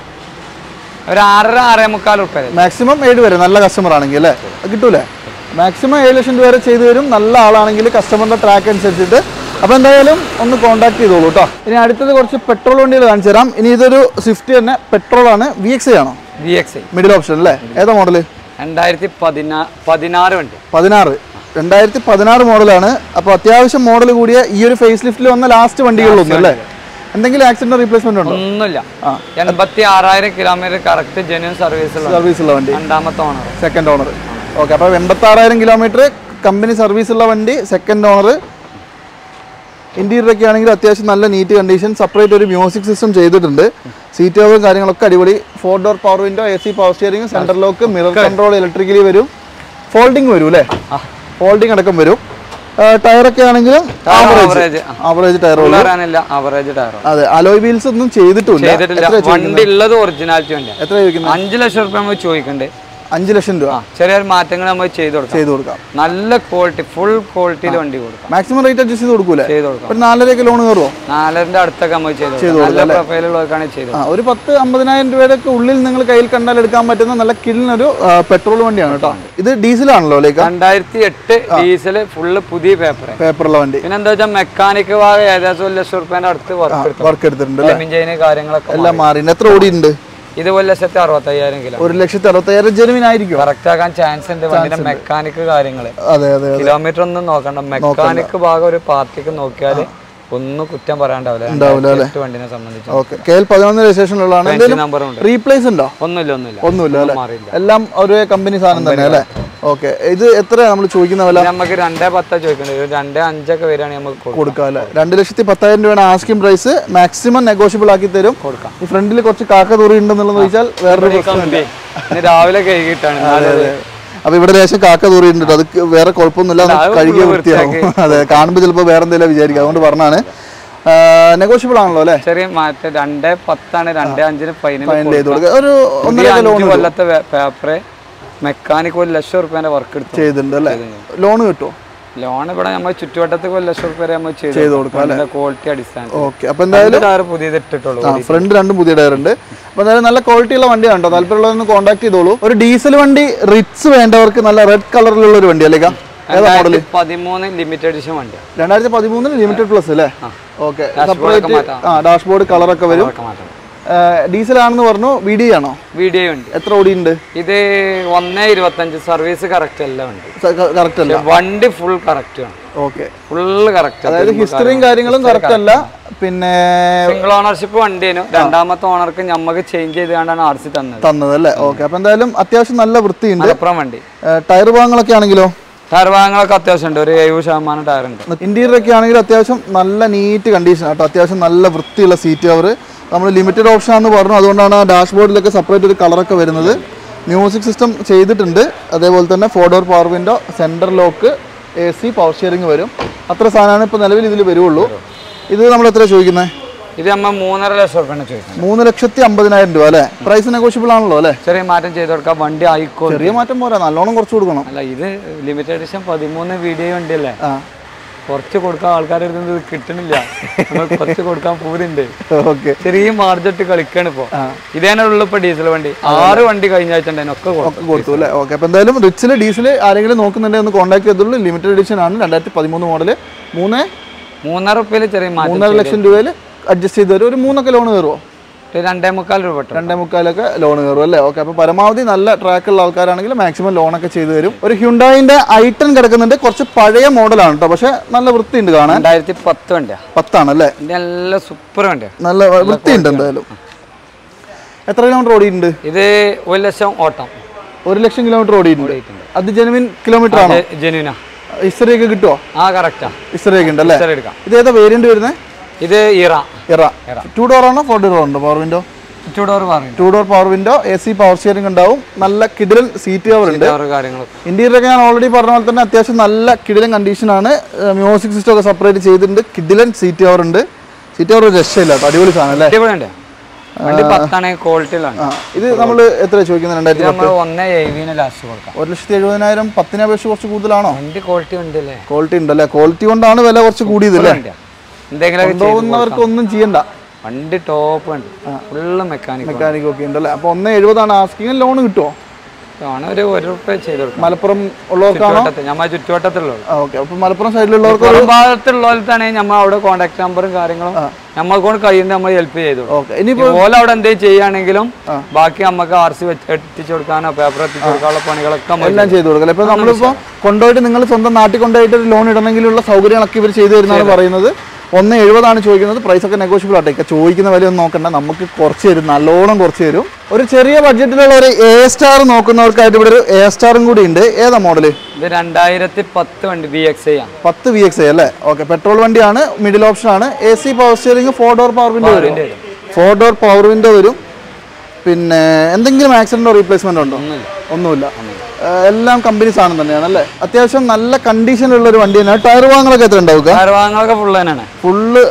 ഒരു ആറര ആറേ മുക്കാൽ റുപ്യ, മാക്സിമം ഏഴ് വരെ. നല്ല കസ്റ്റമർ ആണെങ്കിൽ അല്ലേ കിട്ടൂലേ? മാക്സിമം ഏഴ് ലക്ഷം രൂപ വരെ ചെയ്തു തരും. നല്ല ആളാണെങ്കിൽ കസ്റ്റമറിന്റെ ട്രാക്ക് അനുസരിച്ചിട്ട്. അപ്പൊ എന്തായാലും ഒന്ന് കോൺടാക്ട് ചെയ്തോളൂ കേട്ടോ. ഇനി അടുത്തത് കുറച്ച് പെട്രോൾ വണ്ടികൾ കാണിച്ചു തരാം. ഇനി ഇതൊരു സ്വിഫ്റ്റ് തന്നെ പെട്രോൾ ആണ്. വി എക്സ് ഐ ആണോ? V X I middle option അല്ലേ? ഏതാ മോഡല്? രണ്ടായിരത്തി പതിനാറ് വണ്ടി. പതിനാറ് രണ്ടായിരത്തി പതിനാറ് മോഡലാണ്. അപ്പൊ അത്യാവശ്യം മോഡൽ കൂടിയ ഈ ഒരു ഫേസ് ലിഫ്റ്റിൽ വന്ന ലാസ്റ്റ് വണ്ടികളിലൊന്നും അല്ലേ? എന്തെങ്കിലും ആക്സിഡന്റ് റീപ്ലേസ്മെന്റ് ഉണ്ടോ? ഒന്നുമില്ല. എൺപത്തി ആറായിരം kilometre correct genuine service service ഉള്ള വണ്ടി. രണ്ടാമത്തെ ഓണർ, സെക്കൻഡ് ഓണർ. ഓക്കെ, അപ്പൊ എൺപത്തി ആറായിരം കിലോമീറ്റർ കമ്പനി സർവീസ് ഉള്ള വണ്ടി, സെക്കൻഡ് ഓണർ. ഇന്റീരിയർ ഒക്കെ ആണെങ്കിൽ അത്യാവശ്യം നല്ല നീറ്റ് കണ്ടീഷൻ. സെപ്പറേറ്റ് ഒരു മ്യൂസിക് സിസ്റ്റം ചെയ്തിട്ടുണ്ട്. സീറ്റ് കവറും കാര്യങ്ങളൊക്കെ അടിപൊളി. Four door power window, A C power steering, centre lock, mirror control electrically വരും. ഫോൾഡിംഗ് വരും അല്ലേ? ഫോൾഡിംഗ് അടക്കം വരും. ടയറൊക്കെ ആണെങ്കിലും ആവറേജ് ആവറേജ് ടയർ. അതെ, അലോയ് വീൽസ് ഒന്നും ചെയ്തിട്ടില്ല. എത്ര ചോദിക്കുന്നത്? അഞ്ചു ലക്ഷം റുപ്യ നമ്മൾ ചോദിക്കണ്ടേ? അഞ്ചു ലക്ഷം രൂപ. ചെറിയൊരു മാറ്റങ്ങൾ നമ്മൾ ചെയ്ത് കൊടുക്കാം. ചെയ്ത് കൊടുക്കാം. നല്ല ക്വാളിറ്റി, ഫുൾ ക്വാളിറ്റിയിൽ വണ്ടി കൊടുക്കാം. മാക്സിമം റേറ്റ് അഡ്ജസ്റ്റ് ചെയ്ത് കൊടുക്കൂലേ? ചെയ്ത് കൊടുക്കാം. ഒരു നാലരയൊക്കെ ലോൺ കയറുമോ? നാലരന്റെ അടുത്തൊക്കെ നമ്മൾ ചെയ്ത് കൊടുക്കാം. പ്രൊഫൈലുള്ളവർക്കാണ് ചെയ്ത്. ഒരു പത്ത് അമ്പതിനായിരം രൂപയുടെ ഒക്കെ ഉള്ളിൽ നിങ്ങൾ കയ്യിൽ കണ്ടാൽ എടുക്കാൻ പറ്റുന്ന നല്ല കിടിലൊരു പെട്രോൾ വണ്ടിയാണ് കേട്ടോ. ഇത് ഡീസലാണല്ലോ? രണ്ടായിരത്തി എട്ട് ഡീസല്, ഫുള്ള് പുതിയ പേപ്പർ പേപ്പറുള്ള വണ്ടി. പിന്നെ എന്താ വെച്ചാൽ മെക്കാനിക് ഭാഗം ഏകദേശം ഒരു ലക്ഷം റുപ്യന്റെ അടുത്ത് വർക്ക് എടുത്തിട്ടുണ്ട്. എഞ്ചിന് കാര്യങ്ങളൊക്കെ എല്ലാം മാറി. എത്ര ഓടിയുണ്ട്? ഇത് ഒരു ലക്ഷത്തി അറുപത്തി അയ്യായിരം കിലോ. ഒരു ലക്ഷത്തി അറുപത്തി അയ്യായിരം ജെനുവിൻ ആയിരിക്കും. കറക്റ്റ് ആക്കാൻ ചാൻസ് ഉണ്ട്. വണ്ടിന്റെ മെക്കാനിക് കാര്യങ്ങള്. അതെ അതെ, കിലോമീറ്റർ ഒന്നും നോക്കണ്ട. മെക്കാനിക് ഭാഗം ഒരു പാർട്ടിക്ക് നോക്കിയാല് ഒന്നും കുറ്റം പറയാണ്ടാവില്ല വണ്ടിനെ സംബന്ധിച്ച്. റീപ്ലേസ് ഉണ്ടോ? ഒന്നുമില്ല ഒന്നുമില്ല ഒന്നുമില്ല എല്ലാം ഒരേ കമ്പനി സാധനം തന്നെ അല്ലേ? ഓക്കെ, ഇത് എത്ര നമ്മൾ ചോദിക്കുന്ന വില? നമുക്ക് രണ്ടേ പത്താ ചോദിക്കേണ്ടത്. രണ്ടേ അഞ്ചൊക്കെ വരികയാണെങ്കിൽ നമുക്ക് കൊടുക്കാം അല്ലേ? രണ്ട് ലക്ഷത്തി പത്തായിരം രൂപയാണ് ആസ്കിംഗ് പ്രൈസ്. മാക്സിമം നെഗോഷ്യബിൾ ആക്കി തരും. കൊടുക്കാം. ഈ ഫ്രണ്ടിൽ കുറച്ച് കാക്ക തൂറി ഉണ്ടെന്നുള്ളത് ചോദിച്ചാൽ വേറൊരു പ്രശ്നമില്ല. രാവിലെ കഴുകിയിട്ടാണ്. അപ്പൊ ഇവിടെ ലേശം കാക്ക തൂറിയിട്ടുണ്ട്. അത് വേറെ കുഴപ്പമൊന്നുമില്ല, കഴുകിയ വൃത്തിയാകും. അതെ, കാണുമ്പോൾ ചിലപ്പോൾ വേറെ എന്തെങ്കിലും വിചാരിക്കും. അതുകൊണ്ട് പറഞ്ഞാണ്. നെഗോഷ്യബിൾ ആണല്ലോ അല്ലേ? ചെറിയ മാറ്റം. രണ്ടേ പത്താണ്, രണ്ടേ അഞ്ചിന് ഫൈനൽ ചെയ്ത് കൊടുക്കുക. ഒരു ഒന്നര കൊല്ലത്തെ പേപ്പർ മെക്കാനിക് ഒരു ലക്ഷം റുപ്യന്റെ വർക്ക് എടുത്തു ചെയ്തിട്ടുണ്ട് അല്ലേ? ലോൺ കിട്ടുമോ? ലോൺ ഇവിടെ നമ്മൾ ചുറ്റുവട്ടത്തേക്ക് ഒരു ലക്ഷം റുപ്യ നമ്മൾ ചെയ്ത് കൊടുക്കാം. ക്വാളിറ്റി അടിസ്ഥാനം. ഓക്കെ, അപ്പൊ എന്തായാലും ടയർ പുതിയത് ഇട്ടിട്ടുള്ളൂ. ഫ്രണ്ട് രണ്ടും പുതിയ ടയർ ഉണ്ട്. അപ്പൊ എന്തായാലും നല്ല ക്വാളിറ്റി ഉള്ള വണ്ടിയാണ് കേട്ടോ. താല്പര്യമുള്ളതൊന്ന് കോൺടാക്ട് ചെയ്തോളൂ. ഒരു ഡീസൽ വണ്ടി റിറ്റ്സ് വേണ്ടവർക്ക് നല്ല റെഡ് കളറിലുള്ള ഒരു വണ്ടി അല്ലേ? പതിമൂന്ന് ലിമിറ്റഡ് എഡിഷൻ വണ്ടി. രണ്ടായിരത്തി പതിമൂന്നിന് ലിമിറ്റഡ് പ്ലസ് അല്ലേ? ഓക്കെ, ഡാഷ്ബോർഡ് കളറൊക്കെ വരും. ഡീസൽ ആണെന്ന് പറഞ്ഞു. വി ഡി ആണോ? വി ഡി ഉണ്ട്. എത്ര ഓടിയുണ്ട്? ഇത് ഒന്നേ ഇരുപത്തഞ്ച്. സർവീസ് കറക്റ്റ് അല്ല വണ്ടി. കറക്റ്റ് അല്ല വണ്ടി ഫുൾ കറക്റ്റ് ആണ്. Okay, full correct. അതായത് ഹിസ്റ്ററിയും കാര്യങ്ങളും കറക്റ്റ് അല്ല. പിന്നെ സിംഗിൾ ഓണർഷിപ്പ് വണ്ടിയേനു. രണ്ടാമത്തെ ഓണർക്ക് നമുക്ക് ചേഞ്ച് ചെയ്താണ് ആർ സി തന്നത് തന്നത് അല്ലേ? ഓക്കെ, അപ്പൊ എന്തായാലും അത്യാവശ്യം നല്ല വൃത്തിയുണ്ട് വണ്ടി. ടയർ ഭാഗങ്ങളൊക്കെ ആണെങ്കിലോ? ടയർ ഭാഗങ്ങളൊക്കെ അത്യാവശ്യം ഉണ്ട്, ഒരു എഴുപത് ശതമാനം ടയർ ഉണ്ട്. ഇന്റീരിയർ ഒക്കെ ആണെങ്കിൽ അത്യാവശ്യം നല്ല നീറ്റ് കണ്ടീഷൻ ആട്ടോ, അത്യാവശ്യം നല്ല വൃത്തിയുള്ള സീറ്റ് കവർ. നമ്മൾ ലിമിറ്റഡ് ഓപ്ഷൻ ആണെന്ന് പറഞ്ഞു, അതുകൊണ്ടാണ് ആ ഡാഷ്ബോർഡിലൊക്കെ സെപ്പറേറ്റ് ഒരു കളറൊക്കെ വരുന്നത്. മ്യൂസിക് സിസ്റ്റം ചെയ്തിട്ടുണ്ട്. അതേപോലെ തന്നെ four door power window, centre lock, A C, power steering വരും. അത്ര സാധനമാണ് ഇപ്പോൾ നിലവിൽ ഇതിൽ വരുള്ളൂ. ഇത് നമ്മൾ എത്ര ചോദിക്കുന്നത്? ഇത് നമ്മൾ മൂന്നര ലക്ഷം റുപ്യാണ് ചോദിക്കുന്നത്. മൂന്ന് ലക്ഷത്തി അമ്പതിനായിരം രൂപ അല്ലേ? പ്രൈസ് നെഗോഷ്യബിൾ ആണല്ലോ അല്ലേ? ചെറിയ മാറ്റം ചെയ്ത് കൊടുക്കാം, വണ്ടി ആയിക്കോ. ചെറിയ മാറ്റം പോരാ, നല്ലോണം കുറച്ച് കൊടുക്കണം. അല്ല, ഇത് ലിമിറ്റഡ് എഡിഷൻ പതിമൂന്ന് വീഡിയോ വണ്ടി അല്ലേ, കുറച്ച് കൊടുക്കാൻ ആൾക്കാർ ഇത് കിട്ടുന്നില്ല, കുറച്ച് കൊടുക്കാൻ പൂരുണ്ട്. ഓക്കെ, ചെറിയ മാർജിട്ട് കളിക്കാണ് ഇപ്പൊ. ഇതേനെ ഉള്ളു ഇപ്പൊ ഡീസൽ വണ്ടി. ആറ് വണ്ടി കഴിഞ്ഞ ആഴ്ച ഒക്കെ കൊടുത്തു അല്ലേ? ഓക്കെ, അപ്പൊ എന്തായാലും റിച്ചില് ഡീസൽ ആരെങ്കിലും നോക്കുന്നുണ്ടെങ്കിൽ ഒന്ന് കോൺടാക്ട് ചെയ്തോളൂ. ലിമിറ്റഡ് എഡിഷൻ ആണ്, രണ്ടായിരത്തി പതിമൂന്ന് മോഡല്. മൂന്ന് മൂന്നര റുപ്യയിൽ ചെറിയ മൂന്നര ലക്ഷം രൂപയിൽ അഡ്ജസ്റ്റ് ചെയ്ത് തരും. ഒരു മൂന്നൊക്കെ ലോൺ കയറുമോ? രണ്ടേ മുക്കാൽ രൂപ രണ്ടേ മുക്കാലൊക്കെ ലോൺ കയറും അല്ലേ? ഓക്കെ, അപ്പോൾ പരമാവധി നല്ല ട്രാക്കുള്ള ആൾക്കാരാണെങ്കിൽ മാക്സിമം ലോണൊക്കെ ചെയ്തു തരും. ഒരു ഹ്യുണ്ടായിന്റെ ഐ ടെൻ കിടക്കുന്നുണ്ട്, കുറച്ച് പഴയ മോഡലാണ് കേട്ടോ, പക്ഷെ നല്ല വൃത്തിയുണ്ട് കാണാൻ. രണ്ടായിരത്തി പത്ത് വണ്ടിയാണ്. പത്താണല്ലേ? നല്ല സൂപ്പർ വണ്ടിയാണ്, നല്ല വൃത്തിയുണ്ട്. എന്തായാലും എത്ര കിലോമീറ്റർ ഓടിയിട്ടുണ്ട് ഇത്? ഒരു ലക്ഷം ഓട്ടം, ഒരു ലക്ഷം കിലോമീറ്റർ ഓടിയിട്ടുണ്ട്. അത് ജെനുവിൻ കിലോമീറ്റർ ആണോ? ജെനുവിനാ. ഹിസ്റ്ററി ഒക്കെ കിട്ടുമോ? ആ, കറക്റ്റാ, ഹിസ്റ്ററി ഒക്കെ ഉണ്ട് അല്ലേ? ഇത് ഏതാ വേരിയന്റ് വരുന്നത്? ഇത് ഇറ. ഇറ ടു ഡോർ ആണോ ഫോർ ഡോർ ഉണ്ടോ? Power window? Two door two door power window, A C, power steering ഉണ്ടാവും. നല്ല കിടിലൻ സീറ്റ് കവർ ഉണ്ട്. ഇന്റീരിയർ ഒക്കെ ഞാൻ ഓൾറെഡി പറഞ്ഞ പോലെ തന്നെ അത്യാവശ്യം നല്ല കിടിലൻ കണ്ടീഷൻ ആണ്. മ്യൂസിക് സിസ്റ്റം ഒക്കെ സെപ്പറേറ്റ് ചെയ്തിട്ടുണ്ട്. കിടിലൻ സീറ്റ് കവർ ഉണ്ട്. സീറ്റ് കവർ രക്ഷയില്ല, അടിപൊളി സാധനം അല്ലേ? ഇത് നമ്മൾ എത്ര ചോദിക്കുന്നത്? രണ്ടായിരത്തി ഒരു ലക്ഷത്തി എഴുപതിനായിരം. പത്തിനെ അപേക്ഷിച്ച് കുറച്ച് കൂടുതലാണോ? ക്വാളിറ്റി ഉണ്ടല്ലേ? ക്വാളിറ്റി കൊണ്ടാണ് വില കുറച്ച് കൂടിയതല്ലേ? കൊണ്ടുപോകുന്നവർക്ക് ഒന്നും ചെയ്യണ്ട, വണ്ടി ടോപ്പ് ഉണ്ട്, ഫുള്ള് മെക്കാനിക് മെക്കാനിക് ഒക്കെ ഉണ്ടല്ലേ? അപ്പൊ ഒന്ന് എഴുപതാണ് ആസ്കിങ്. ലോൺ കിട്ടുമോ? ഒരു ഒരു റുപ്യ ചെയ്ത് മലപ്പുറം ഉള്ളവർക്കാണോ? ഞമ്മ ചുറ്റുവട്ടത്തിലുള്ളത്. ഓക്കെ, അപ്പൊ മലപ്പുറം സൈഡിലുള്ളവർക്ക് ഭാഗത്തുള്ളവർത്താണ് നമ്മൾ അവിടെ കോൺടാക്ട് നമ്പറും കാര്യങ്ങളും നമ്മൾക്ക് കൊണ്ട് കഴിയുന്നത് നമ്മൾ ഹെൽപ്പ് ചെയ്തു. ഓല അവിടെ എന്തെങ്കിലും ചെയ്യുകയാണെങ്കിലും ബാക്കി നമുക്ക് ആർ സി എത്തിച്ചു കൊടുക്കാനോ പേപ്പർ എത്തിച്ചു കൊടുക്കാനുള്ള പണികളൊക്കെ എല്ലാം ചെയ്തു കൊടുക്കാം. ഇപ്പൊ നമ്മളിപ്പോ കൊണ്ടുപോയിട്ട് നിങ്ങൾ സ്വന്തം നാട്ടിൽ കൊണ്ടുപോയിട്ട് ലോൺ ഇടണമെങ്കിലുള്ള സൗകര്യങ്ങളൊക്കെ ഇവർ ചെയ്തു തരുന്നതാണ് പറയുന്നത്. ഒന്ന് എഴുപതാണ് ചോദിക്കുന്നത്. പ്രൈസ് ഒക്കെ നെഗോഷ്യബിൾ ആട്ടെ. ചോദിക്കുന്ന വില ഒന്നും നോക്കണ്ട, നമുക്ക് കുറച്ച് തരും, നല്ലോണം കുറച്ച് തരും. ഒരു ചെറിയ ബഡ്ജറ്റിലുള്ള ഒരു എ സ്റ്റാർ നോക്കുന്നവർക്കായിട്ട് ഇവിടെ ഒരു എ സ്റ്റാറും കൂടി ഉണ്ട്. ഏതാ മോഡല്? ഇത് രണ്ടായിരത്തി പത്ത് വണ്ടി, വി എക്സ് ഐ ആണ്. പത്ത് വി എക്സ് ഐ അല്ലേ? ഓക്കെ, പെട്രോൾ വണ്ടിയാണ്, മിഡിൽ ഓപ്ഷൻ ആണ്. A C, power steering, four door power window വരും. ഫോർ ഡോർ പവർ വിൻഡോ വരും. പിന്നെ എന്തെങ്കിലും ആക്സിഡന്റോ റീപ്ലേസ്മെന്റോ ഉണ്ടോ? ഒന്നുമില്ല, എല്ലാം കമ്പനി സാധനം തന്നെയാണ് അല്ലേ? അത്യാവശ്യം നല്ല കണ്ടീഷനുള്ള ഒരു വണ്ടി തന്നെയാണ്. ടയർ ഭാഗങ്ങളൊക്കെ എത്ര ഉണ്ടാവും? ടയർ ഭാഗങ്ങളൊക്കെ ഫുള്ള് തന്നെയാണ്. ഫുള്ള്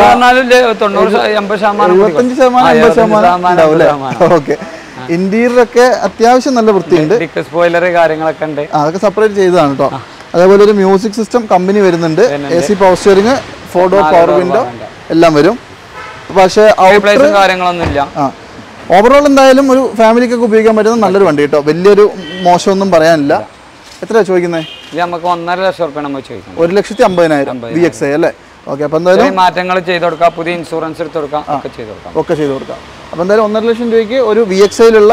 എഴുപത്തഞ്ച് ശതമാനം എൺപത് ശതമാനം ഉണ്ടാവും അല്ലേ? ഓക്കെ, ഇന്റീരിയർ ഒക്കെ അത്യാവശ്യം നല്ല വൃത്തിയുണ്ട്. സ്പോയിലർ കാര്യങ്ങളൊക്കെ ഉണ്ട്, അതൊക്കെ സെപ്പറേറ്റ് ചെയ്തതാണ് കേട്ടോ. അതേപോലെ ഒരു മ്യൂസിക് സിസ്റ്റം കമ്പനി വരുന്നുണ്ട്. A C, power steering, four door power window എല്ലാം വരും. പക്ഷേ കാര്യങ്ങളൊന്നും ഇല്ല. ഓവറോൾ എന്തായാലും ഒരു ഫാമിലിക്കൊക്കെ ഉപയോഗിക്കാൻ പറ്റുന്ന നല്ലൊരു വണ്ടി കേട്ടോ. വലിയൊരു മോശമൊന്നും പറയാനില്ല. എത്രയാ ചോദിക്കുന്നത്? നമുക്ക് ഒന്നര ലക്ഷം റുപ്യ നമ്മൾ ചോദിക്കുന്നത്. ഒരു ലക്ഷത്തി അമ്പതിനായിരം വി എക്സ് ഐ അല്ലേ? ഓക്കെ, അപ്പൊ എന്തായാലും മാറ്റങ്ങൾ ചെയ്ത് കൊടുക്കാം, പുതിയ ഇൻഷുറൻസ് എടുത്ത് കൊടുക്കാം, ഒക്കെ ചെയ്ത് കൊടുക്കാം ഒക്കെ ചെയ്ത് കൊടുക്കാം അപ്പൊ എന്തായാലും ഒന്നര ലക്ഷം രൂപയ്ക്ക് ഒരു വി എക്സ് ഐയിലുള്ള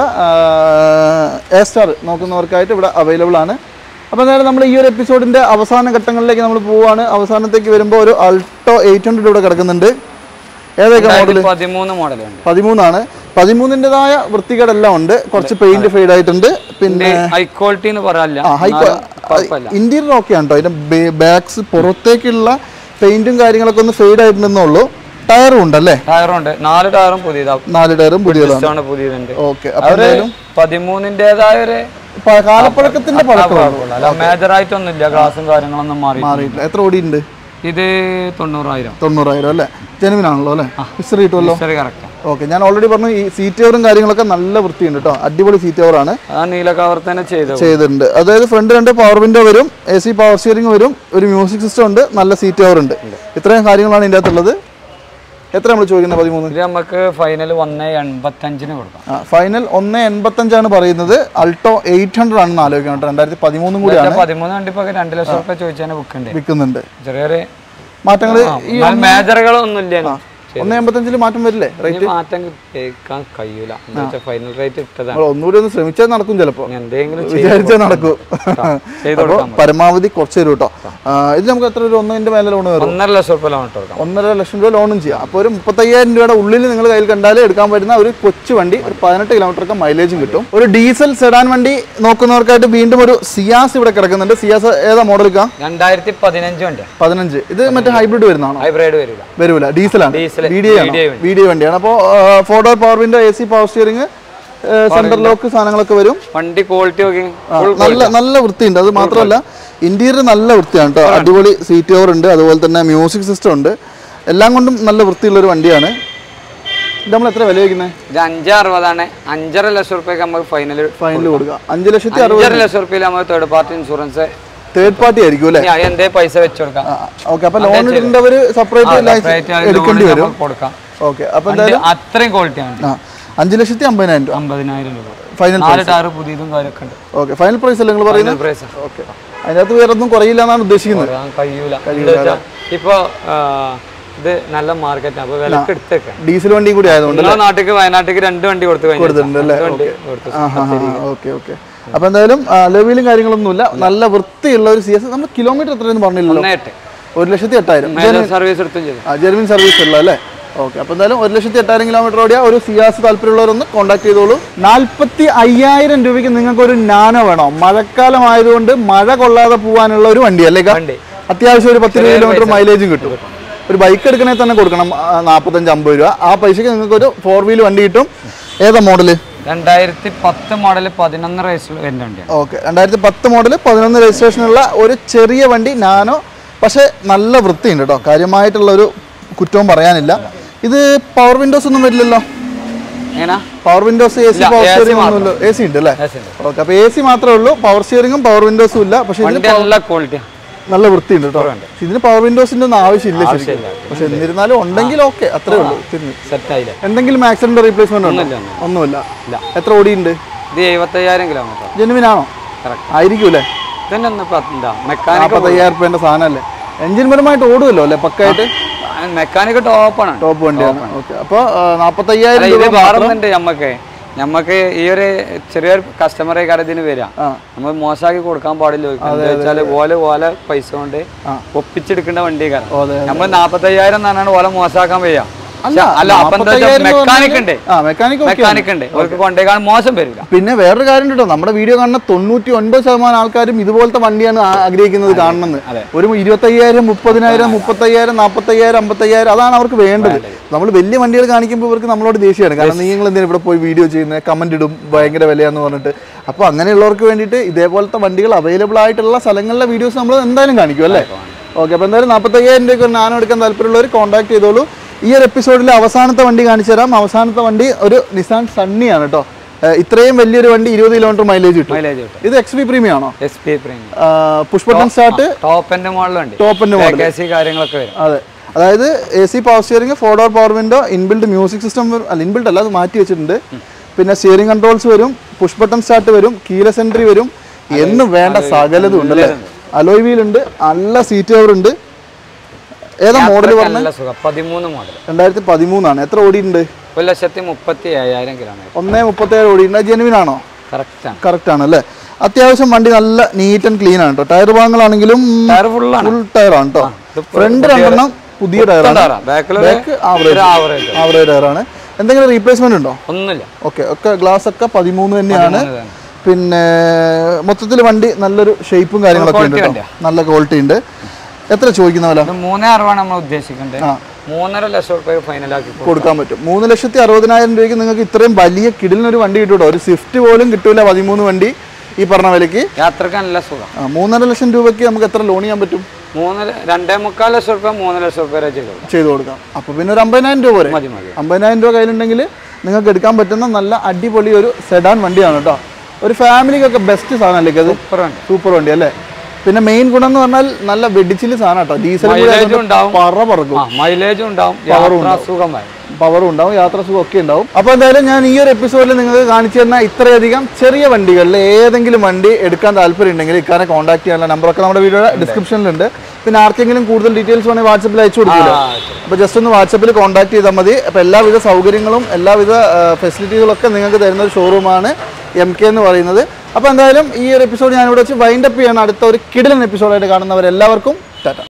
എ സ്റ്റാർ നോക്കുന്നവർക്കായിട്ട് ഇവിടെ അവൈലബിൾ ആണ്. അപ്പോൾ എന്തായാലും നമ്മൾ ഈ ഒരു എപ്പിസോഡിന്റെ അവസാന ഘട്ടങ്ങളിലേക്ക് നമ്മൾ പോവുകയാണ്. അവസാനത്തേക്ക് വരുമ്പോൾ ഒരു അൾട്ടോ എയ്റ്റ് ഹൺഡ്രഡ് ഇവിടെ കിടക്കുന്നുണ്ട്. ഏതൊക്കെ മോഡൽ? പതിമൂന്നാണ്. പതിമൂന്നിൻ്റെതായ വൃത്തികേടെല്ലാം ഉണ്ട്. കുറച്ച് പെയിന്റ് ഫെയ്ഡ് ആയിട്ടുണ്ട്. പിന്നെ ഹൈ ക്വാളിറ്റി എന്ന് പറയാനില്ല, ഇന്റീരിയർ ഓക്കെ ആണ് കേട്ടോ. അതിന്റെ ബാക്സ് പുറത്തേക്കുള്ള പെയിന്റും കാര്യങ്ങളൊക്കെ ഒന്ന് ഫെയ്ഡ് ആയിട്ടുണ്ടെന്നുള്ളൂ. ടയറും ഉണ്ടല്ലേ? ടയറും ഉണ്ട്. നാല് ടയറും പുതിയതാണ്. നാല് ടയറും പുതിയതാണ്. പുതിയതുണ്ട്. ഓക്കെ, അപ്പോൾ പതിമൂന്നിൻ്റെതായ ഒരു കാലപ്പഴക്കത്തിന്റെ മേജർ ആയിട്ടൊന്നുമില്ല. ഗ്ലാസും കാര്യങ്ങളൊന്നും മാറിയിട്ടില്ല. എത്ര ഓടിയുണ്ട് ഇത്? തൊണ്ണൂറായിരം. തൊണ്ണൂറായിരം അല്ലേ? ജെനുവിൻ ആണല്ലോ അല്ലേ? ഹിസ്റ്ററി കിട്ടുമല്ലോ. ഓക്കെ, ഞാൻ ഓൾറെഡി പറഞ്ഞു ഈ സീറ്റ് കവറും കാര്യങ്ങളൊക്കെ നല്ല വൃത്തിയുണ്ട് കേട്ടോ. അടിപൊളി സീറ്റ് കവറാണ്. നീല കവർ തന്നെ ചെയ്തിട്ടുണ്ട്. അതായത് ഫ്രണ്ട് രണ്ട് പവർ വിൻഡോ വരും, എ സി പവർ സ്റ്റിയറിംഗ് വരും, ഒരു മ്യൂസിക് സിസ്റ്റം ഉണ്ട്, നല്ല സീറ്റ് കവർ ഉണ്ട്. ഇത്രയും കാര്യങ്ങളാണ് ഇതിൻ്റെ അകത്തുള്ളത്. എത്ര നമ്മൾ ചോദിക്കുന്നത്? പതിമൂന്ന്. നമുക്ക് ഫൈനൽ ഒന്ന് എൺപത്തഞ്ചിന് കൊടുക്കാം. ഫൈനൽ ഒന്ന് എൺപത്തഞ്ചാണ് പറയുന്നത്. അൾട്ടോ എയ്റ്റ് ഹൺഡ്രഡ് ആണെന്ന് ആലോചിക്കണം കേട്ടോ. രണ്ടായിരത്തി പതിമൂന്നും കൂടിയാണ്. പതിമൂന്ന് വണ്ടി ഇപ്പൊ രണ്ട് ലക്ഷം റുപ്യ ചോദിച്ചാൽ വിൽക്കുന്നുണ്ട്. വിൽക്കുന്നുണ്ട്. ചെറിയൊരു മാറ്റങ്ങൾ മേജറുകളൊന്നും ഇല്ല. ഒന്ന് എൺപത്തഞ്ചില് മാറ്റം വരില്ലേ റേറ്റ്? മാറ്റം കേൾക്കാൻ കഴിയൂല, ഫൈനൽ റേറ്റ് ഇട്ടതാണ്. ഒന്നുകൂടി ഒന്ന് ശ്രമിച്ചാൽ നടക്കും, ചിലപ്പോ എന്തെങ്കിലും വിചാരിച്ചാൽ നടക്കും. അപ്പൊ പരമാവധി കുറച്ച് തരും കേട്ടോ. ഇത് നമുക്ക് എത്ര രൂപ ഒന്നിന്റെ മേലെ ലോൺ വരും? ഒന്നര ലക്ഷം രൂപ ലോൺ ഇട്ടോ. ഒന്നര ലക്ഷം രൂപ ലോണും ചെയ്യാം. അപ്പോൾ ഒരു മുപ്പത്തയ്യായിരം രൂപയുടെ ഉള്ളിൽ നിങ്ങൾ കയ്യിൽ കണ്ടാലേ എടുക്കാൻ പറ്റുന്ന ഒരു കൊച്ചു വണ്ടി, ഒരു പതിനെട്ട് കിലോമീറ്റർ ഒക്കെ മൈലേജും കിട്ടും. ഒരു ഡീസൽ സെഡാൻ വണ്ടി നോക്കുന്നവർക്കായിട്ട് വീണ്ടും ഒരു സിയാസ് ഇവിടെ കിടക്കുന്നുണ്ട്. സിയാസ് ഏതാ മോഡലിക്കാം? രണ്ടായിരത്തി പതിനഞ്ച് വണ്ടി. പതിനഞ്ച്. ഇത് മറ്റേ ഹൈബ്രിഡ് വരുന്നതാണോ? ഹൈബ്രിഡ് വരില്ല, വരൂല, ഡീസലാണ്. വി ഡി ഐ വണ്ടിയാണ്. അപ്പോൾ four door power window, A C power steering, centre lock സാധനങ്ങളൊക്കെ വരും. വണ്ടി ക്വാളിറ്റി നല്ല നല്ല വൃത്തിയുണ്ട്. അത് മാത്രമല്ല ഇന്റീരിയർ നല്ല വൃത്തിയാണ് കേട്ടോ. അടിപൊളി സീറ്റ് കവർ ഉണ്ട്, അതുപോലെ തന്നെ മ്യൂസിക് സിസ്റ്റം ഉണ്ട്. എല്ലാം കൊണ്ടും നല്ല വൃത്തിയുള്ള ഒരു വണ്ടിയാണ്. ഇത് നമ്മൾ എത്ര വില വയ്ക്കുന്നത്? ഇത് അഞ്ച് അറുപതാണ്. അഞ്ചര ലക്ഷം റുപ്യക്ക് നമുക്ക് ഫൈനൽ ഫൈനൽ കൊടുക്കാം. അഞ്ച് ലക്ഷത്തി അറുപത് ലക്ഷം റുപ്യയിൽ നമ്മൾ third party insurance, third party ആയിരിക്കും അല്ലേ? എന്തേ പൈസ വെച്ച് കൊടുക്കാം. ഓക്കെ, അപ്പൊ ലോൺ ഇടേണ്ടവർ സെപ്പറേറ്റ് എടുക്കേണ്ടി വരും. കൊടുക്കാം. ഓക്കെ, അപ്പൊ എന്തായാലും അത്രയും ക്വാളിറ്റി ആണ്. അഞ്ച് ലക്ഷത്തി അമ്പതിനായിരം രൂപ അമ്പതിനായിരം രൂപ ഫൈനൽ ടാറ് പുതിയതും കാര്യമൊക്കെ ഉണ്ട്. ഓക്കെ, ഫൈനൽ പ്രൈസ് അല്ലേ നിങ്ങൾ പറയുന്നത്? പ്രൈസ്. ഓക്കെ, അതിനകത്ത് വേറെ ഒന്നും കുറയില്ല എന്നാണ് ഉദ്ദേശിക്കുന്നത്. കഴിയൂല. ഇപ്പൊ ഇത് നല്ല മാർക്കറ്റ്, അപ്പൊ വിലക്ക് എടുത്തേക്കാം. ഡീസൽ വണ്ടി കൂടി ആയതുകൊണ്ട് നാട്ടിക്ക് വയനാട്ടിക്ക് രണ്ട് വണ്ടി കൊടുത്തു കൊടുത്തിട്ടുണ്ട്. ഓക്കെ ഓക്കെ, അപ്പൊ എന്തായാലും ലെവലും കാര്യങ്ങളൊന്നുമില്ല. നല്ല വൃത്തിയുള്ള ഒരു സി എസ്. നമ്മൾ കിലോമീറ്റർ എത്രയെന്ന് പറഞ്ഞില്ലല്ലോ? ഒരു ലക്ഷത്തി എട്ടായിരം സർവീസ് എടുത്തും ചെയ്തു. ജെനുവിൻ സർവീസ് ഉള്ള അല്ലേ? ഓക്കെ, അപ്പൊ എന്തായാലും ഒരു ലക്ഷത്തി എട്ടായിരം കിലോമീറ്റർ ഓടിയ ഒരു സിയാസ് താല്പര്യമുള്ളവരൊന്ന് കോൺടാക്ട് ചെയ്തോളൂ. നാല്പത്തി അയ്യായിരം രൂപയ്ക്ക് നിങ്ങൾക്ക് ഒരു നാനോ വേണോ? മഴക്കാലം ആയതുകൊണ്ട് മഴ കൊള്ളാതെ പോകാനുള്ള ഒരു വണ്ടി അല്ലേ? അത്യാവശ്യം ഒരു പത്ത് കിലോമീറ്റർ മൈലേജും കിട്ടും. ഒരു ബൈക്ക് എടുക്കണേ തന്നെ കൊടുക്കണം നാൽപ്പത്തഞ്ച് അമ്പത് രൂപ. ആ പൈസക്ക് നിങ്ങൾക്ക് ഒരു ഫോർ വീൽ വണ്ടി കിട്ടും. ഏതാ മോഡല്? രണ്ടായിരത്തി പത്ത് മോഡല് പതിനൊന്ന് രജിസ്ട്രേഷൻ വരുന്ന വണ്ടിയാണ്. ഓക്കെ, രണ്ടായിരത്തി പത്ത് മോഡല് പതിനൊന്ന് രജിസ്ട്രേഷനുള്ള ഒരു ചെറിയ വണ്ടി നാനോ. പക്ഷെ നല്ല വൃത്തിയുണ്ട് കേട്ടോ, കാര്യമായിട്ടുള്ള ഒരു കുറ്റവും പറയാനില്ല. ഇത് പവർ വിൻഡോസ് ഒന്നും വരില്ലല്ലോ? Power windows, A C, power steering ഒന്നുമില്ല. എ സി ഉണ്ട് അല്ലേ? ഓക്കെ, അപ്പൊ എ സി മാത്രമേ ഉള്ളൂ, പവർ സ്റ്റിയറിംഗും പവർ വിൻഡോസും ഇല്ല. പക്ഷെ നല്ല ക്വാളിറ്റി, നല്ല വൃത്തിയുണ്ട് കേട്ടോ. ഇതിന് പവർ വിൻഡോസിന്റെ ഒന്നും ആവശ്യമില്ല ശരിക്കും. പക്ഷെ എന്നിരുന്നാലും ഉണ്ടെങ്കിൽ ഓക്കെ, അത്രേ ഉള്ളൂ. എന്തെങ്കിലും ആക്സിഡന്റ് റീപ്ലേസ്മെന്റ് ഉണ്ടോ? ഒന്നുമില്ല. എത്ര ഓടിയുണ്ട്? എഴുപത്തയ്യായിരം കിലോമീറ്റർ. ജെനുവിൻ ആണോ? ആയിരിക്കൂലേ? നാൽപ്പത്തയ്യായിരം രൂപേന്റെ സാധനമല്ലേ? എഞ്ചിൻ പരമായിട്ട് ഓടുമല്ലോ അല്ലെ? പക്കായിട്ട് മെക്കാനിക് ടോപ്പാണ്, ടോപ്പ് വണ്ടിയാണ്. ഓക്കെ, അപ്പൊ നാൽപ്പത്തയ്യായിരം രൂപ മാറുന്നുണ്ട്. നമ്മക്ക് നമ്മക്ക് ഈ ഒരു ചെറിയൊരു കസ്റ്റമറെ കടത്തിന് വരാം, നമ്മൾ മോശമാക്കി കൊടുക്കാൻ പാടില്ല. വെച്ചാല് ഓല ഓല പൈസ കൊണ്ട് ഒപ്പിച്ചെടുക്കേണ്ട വണ്ടി. കാരണം നമ്മൾ നാപ്പത്തയ്യായിരം എന്നാണ് ഓല മോശമാക്കാൻ വയ്യ. മോശം വരില്ല. പിന്നെ വേറൊരു കാര്യം കേട്ടോ, നമ്മുടെ വീഡിയോ കാണുന്ന തൊണ്ണൂറ്റി ഒൻപത് ശതമാനം ആൾക്കാരും ഇതുപോലത്തെ വണ്ടിയാണ് ആഗ്രഹിക്കുന്നത് കാണണമെന്ന്. ഒരു ഇരുപത്തയ്യായിരം, മുപ്പതിനായിരം, മുപ്പത്തയ്യായിരം, നാപ്പത്തയ്യായിരം, അമ്പത്തയ്യായിരം, അതാണ് അവർക്ക് വേണ്ടത്. നമ്മൾ വലിയ വണ്ടികൾ കാണിക്കുമ്പോൾ ഇവർക്ക് നമ്മളോട് ദേഷ്യമാണ്. കാരണം നിങ്ങൾ എന്തിനാ ഇവിടെ പോയി വീഡിയോ ചെയ്യുന്നത്, കമന്റ് ഇടും ഭയങ്കര വിലയാന്ന് പറഞ്ഞിട്ട്. അപ്പോൾ അങ്ങനെയുള്ളവർക്ക് വേണ്ടിയിട്ട് ഇതേപോലത്തെ വണ്ടികൾ അവൈലബിൾ ആയിട്ടുള്ള സ്ഥലങ്ങളിലെ വീഡിയോസ് നമ്മൾ എന്തായാലും കാണിക്കും അല്ലേ? ഓക്കെ, അപ്പോൾ എന്തായാലും നാൽപ്പത്തയ്യായിരം രൂപയ്ക്ക് ഒരു നാനോ എടുക്കാൻ താല്പര്യമുള്ളവർ കോൺടാക്ട് ചെയ്തോളൂ. ഈ ഒരു എപ്പിസോഡിലെ അവസാനത്തെ വണ്ടി കാണിച്ചു തരാം. അവസാനത്തെ വണ്ടി ഒരു നിസാൻ സണ്ണിയാണ് കേട്ടോ. ഇത്രയും വലിയൊരു വണ്ടി ഇരുപത് കിലോമീറ്റർ മൈലേജ് കിട്ടും. ഇത് എക്സ് പി പ്രീമിയം ആണോ? Push button start, top end മോഡലുണ്ട്. ടോപ്പ് എൻഡ് മോഡൽ കാര്യങ്ങളൊക്കെ വരും. അതെ, അതായത് A C power steering, four door power window, inbuilt music system, അല്ല ഇൻബിൽഡ് അല്ല, അത് മാറ്റി വെച്ചിട്ടുണ്ട്. പിന്നെ സ്റ്റിയറിംഗ് കൺട്രോൾസ് വരും, പുഷ് ബട്ടൺ സ്റ്റാർട്ട് വരും, കീലെസ് എൻട്രി വരും, എന്നും വേണ്ട സകലതും ഉണ്ട് അല്ലേ? അലോയ് വീൽ ഉണ്ട്, നല്ല സീറ്റ് കവർ ഉണ്ട്. ഏതാ മോഡൽ പറഞ്ഞത്? പതിമൂന്ന് മോഡൽ, രണ്ടായിരത്തി പതിമൂന്നാണ്. എത്ര ഓടിയുണ്ട്? ഒരു ലക്ഷത്തി മുപ്പത്തി അയ്യായിരം കിലോമീറ്റർ. ഒന്നേ മുപ്പത്തി ഏഴ് ഓടിയുണ്ട്. ജെനുവിൻ ആണോ? കറക്റ്റ് ആണ് അല്ലേ? അത്യാവശ്യം വണ്ടി നല്ല നീറ്റ് ആൻഡ് ക്ലീൻ ആണ് കേട്ടോ. ടയർ ഭാഗങ്ങളാണെങ്കിലും ഫുൾ ടയർ ആണ് കേട്ടോ. ഫ്രണ്ട് രണ്ടെണ്ണം പുതിയ ടയറാണ്, ആവറേജ് ടയറാണ്. എന്തെങ്കിലും റീപ്ലേസ്മെന്റ് ഉണ്ടോ? ഒന്നുമില്ല. ഓക്കെ, ഒക്കെ ഗ്ലാസ് ഒക്കെ പതിമൂന്ന് തന്നെയാണ്. പിന്നെ മൊത്തത്തിൽ വണ്ടി നല്ലൊരു ഷേപ്പും കാര്യങ്ങളൊക്കെ ഉണ്ട് കേട്ടോ, നല്ല ക്വാളിറ്റി ഉണ്ട്. എത്ര ചോദിക്കുന്ന വില? മൂന്നേ അറുപതാണ് നമ്മൾ ഉദ്ദേശിക്കുന്നത്. മൂന്നര ലക്ഷം രൂപ ഫൈനലാക്കി കൊടുക്കാൻ പറ്റും. മൂന്ന് ലക്ഷത്തി അറുപതിനായിരം രൂപയ്ക്ക് നിങ്ങൾക്ക് ഇത്രയും വലിയ കിടിലിനൊരു വണ്ടി കിട്ടൂട്ടോ. ഒരു സ്വിഫ്റ്റ് പോലും കിട്ടൂല പതിമൂന്ന് വണ്ടി ഈ പറഞ്ഞ വിലക്ക്. യാത്രക്ക് നല്ല സുഖം. മൂന്നര ലക്ഷം രൂപയ്ക്ക് നമുക്ക് എത്ര ലോൺ ചെയ്യാൻ പറ്റും? മൂന്നര രണ്ടേ മുക്കാൽ ലക്ഷം രൂപ മൂന്ന് ലക്ഷം രൂപ വരെ ചെയ്തു ചെയ്തു കൊടുക്കാം. അപ്പൊ പിന്നെ ഒരു അമ്പതിനായിരം രൂപ വരെ അമ്പതിനായിരം രൂപ കയ്യിലുണ്ടെങ്കിൽ നിങ്ങൾക്ക് എടുക്കാൻ പറ്റുന്ന നല്ല അടിപൊളി ഒരു സെഡാൻ വണ്ടിയാണ് കേട്ടോ. ഒരു ഫാമിലിക്കൊക്കെ ബെസ്റ്റ് സാധനം അല്ലേ അത്? സൂപ്പർ വണ്ടി അല്ലേ? പിന്നെ മെയിൻ ഗുണം എന്ന് പറഞ്ഞാൽ നല്ല വെടിച്ചില് സാധനം കേട്ടോ. ഡീസൽ പറ പറക്കും, മൈലേജും ഉണ്ടാവും, പവറും ഉണ്ടാവും, യാത്ര സുഖം ഒക്കെ ഉണ്ടാവും. അപ്പൊ എന്തായാലും ഞാൻ ഈ ഒരു എപ്പിസോഡിൽ നിങ്ങൾക്ക് കാണിച്ചു തരുന്ന ഇത്രയധികം ചെറിയ വണ്ടികളിൽ ഏതെങ്കിലും വണ്ടി എടുക്കാൻ താല്പര്യം ഉണ്ടെങ്കിൽ ഇക്കാരെ കോൺടാക്ട് ചെയ്യാനുള്ള നമ്പറൊക്കെ നമ്മുടെ വീഡിയോയുടെ ഡിസ്ക്രിപ്ഷനിലുണ്ട്. പിന്നെ ആർക്കെങ്കിലും കൂടുതൽ ഡീറ്റെയിൽസ് വേണമെങ്കിൽ വാട്സപ്പിൽ അയച്ചു കൊടുക്കില്ല. അപ്പോൾ ജസ്റ്റ് ഒന്ന് വാട്സപ്പിൽ കോൺടാക്ട് ചെയ്താൽ മതി. അപ്പോൾ എല്ലാവിധ സൗകര്യങ്ങളും എല്ലാവിധ ഫെസിലിറ്റികളൊക്കെ നിങ്ങൾക്ക് തരുന്ന ഒരു ഷോറൂമാണ് എം കെ എന്ന് പറയുന്നത്. അപ്പോൾ എന്തായാലും ഈ ഒരു എപ്പിസോഡ് ഞാനിവിടെ വെച്ച് വൈൻഡപ്പ് ചെയ്യണം. അടുത്ത ഒരു കിടിലൻ എപ്പിസോഡായിട്ട് കാണുന്നവരെല്ലാവർക്കും ടാറ്റ.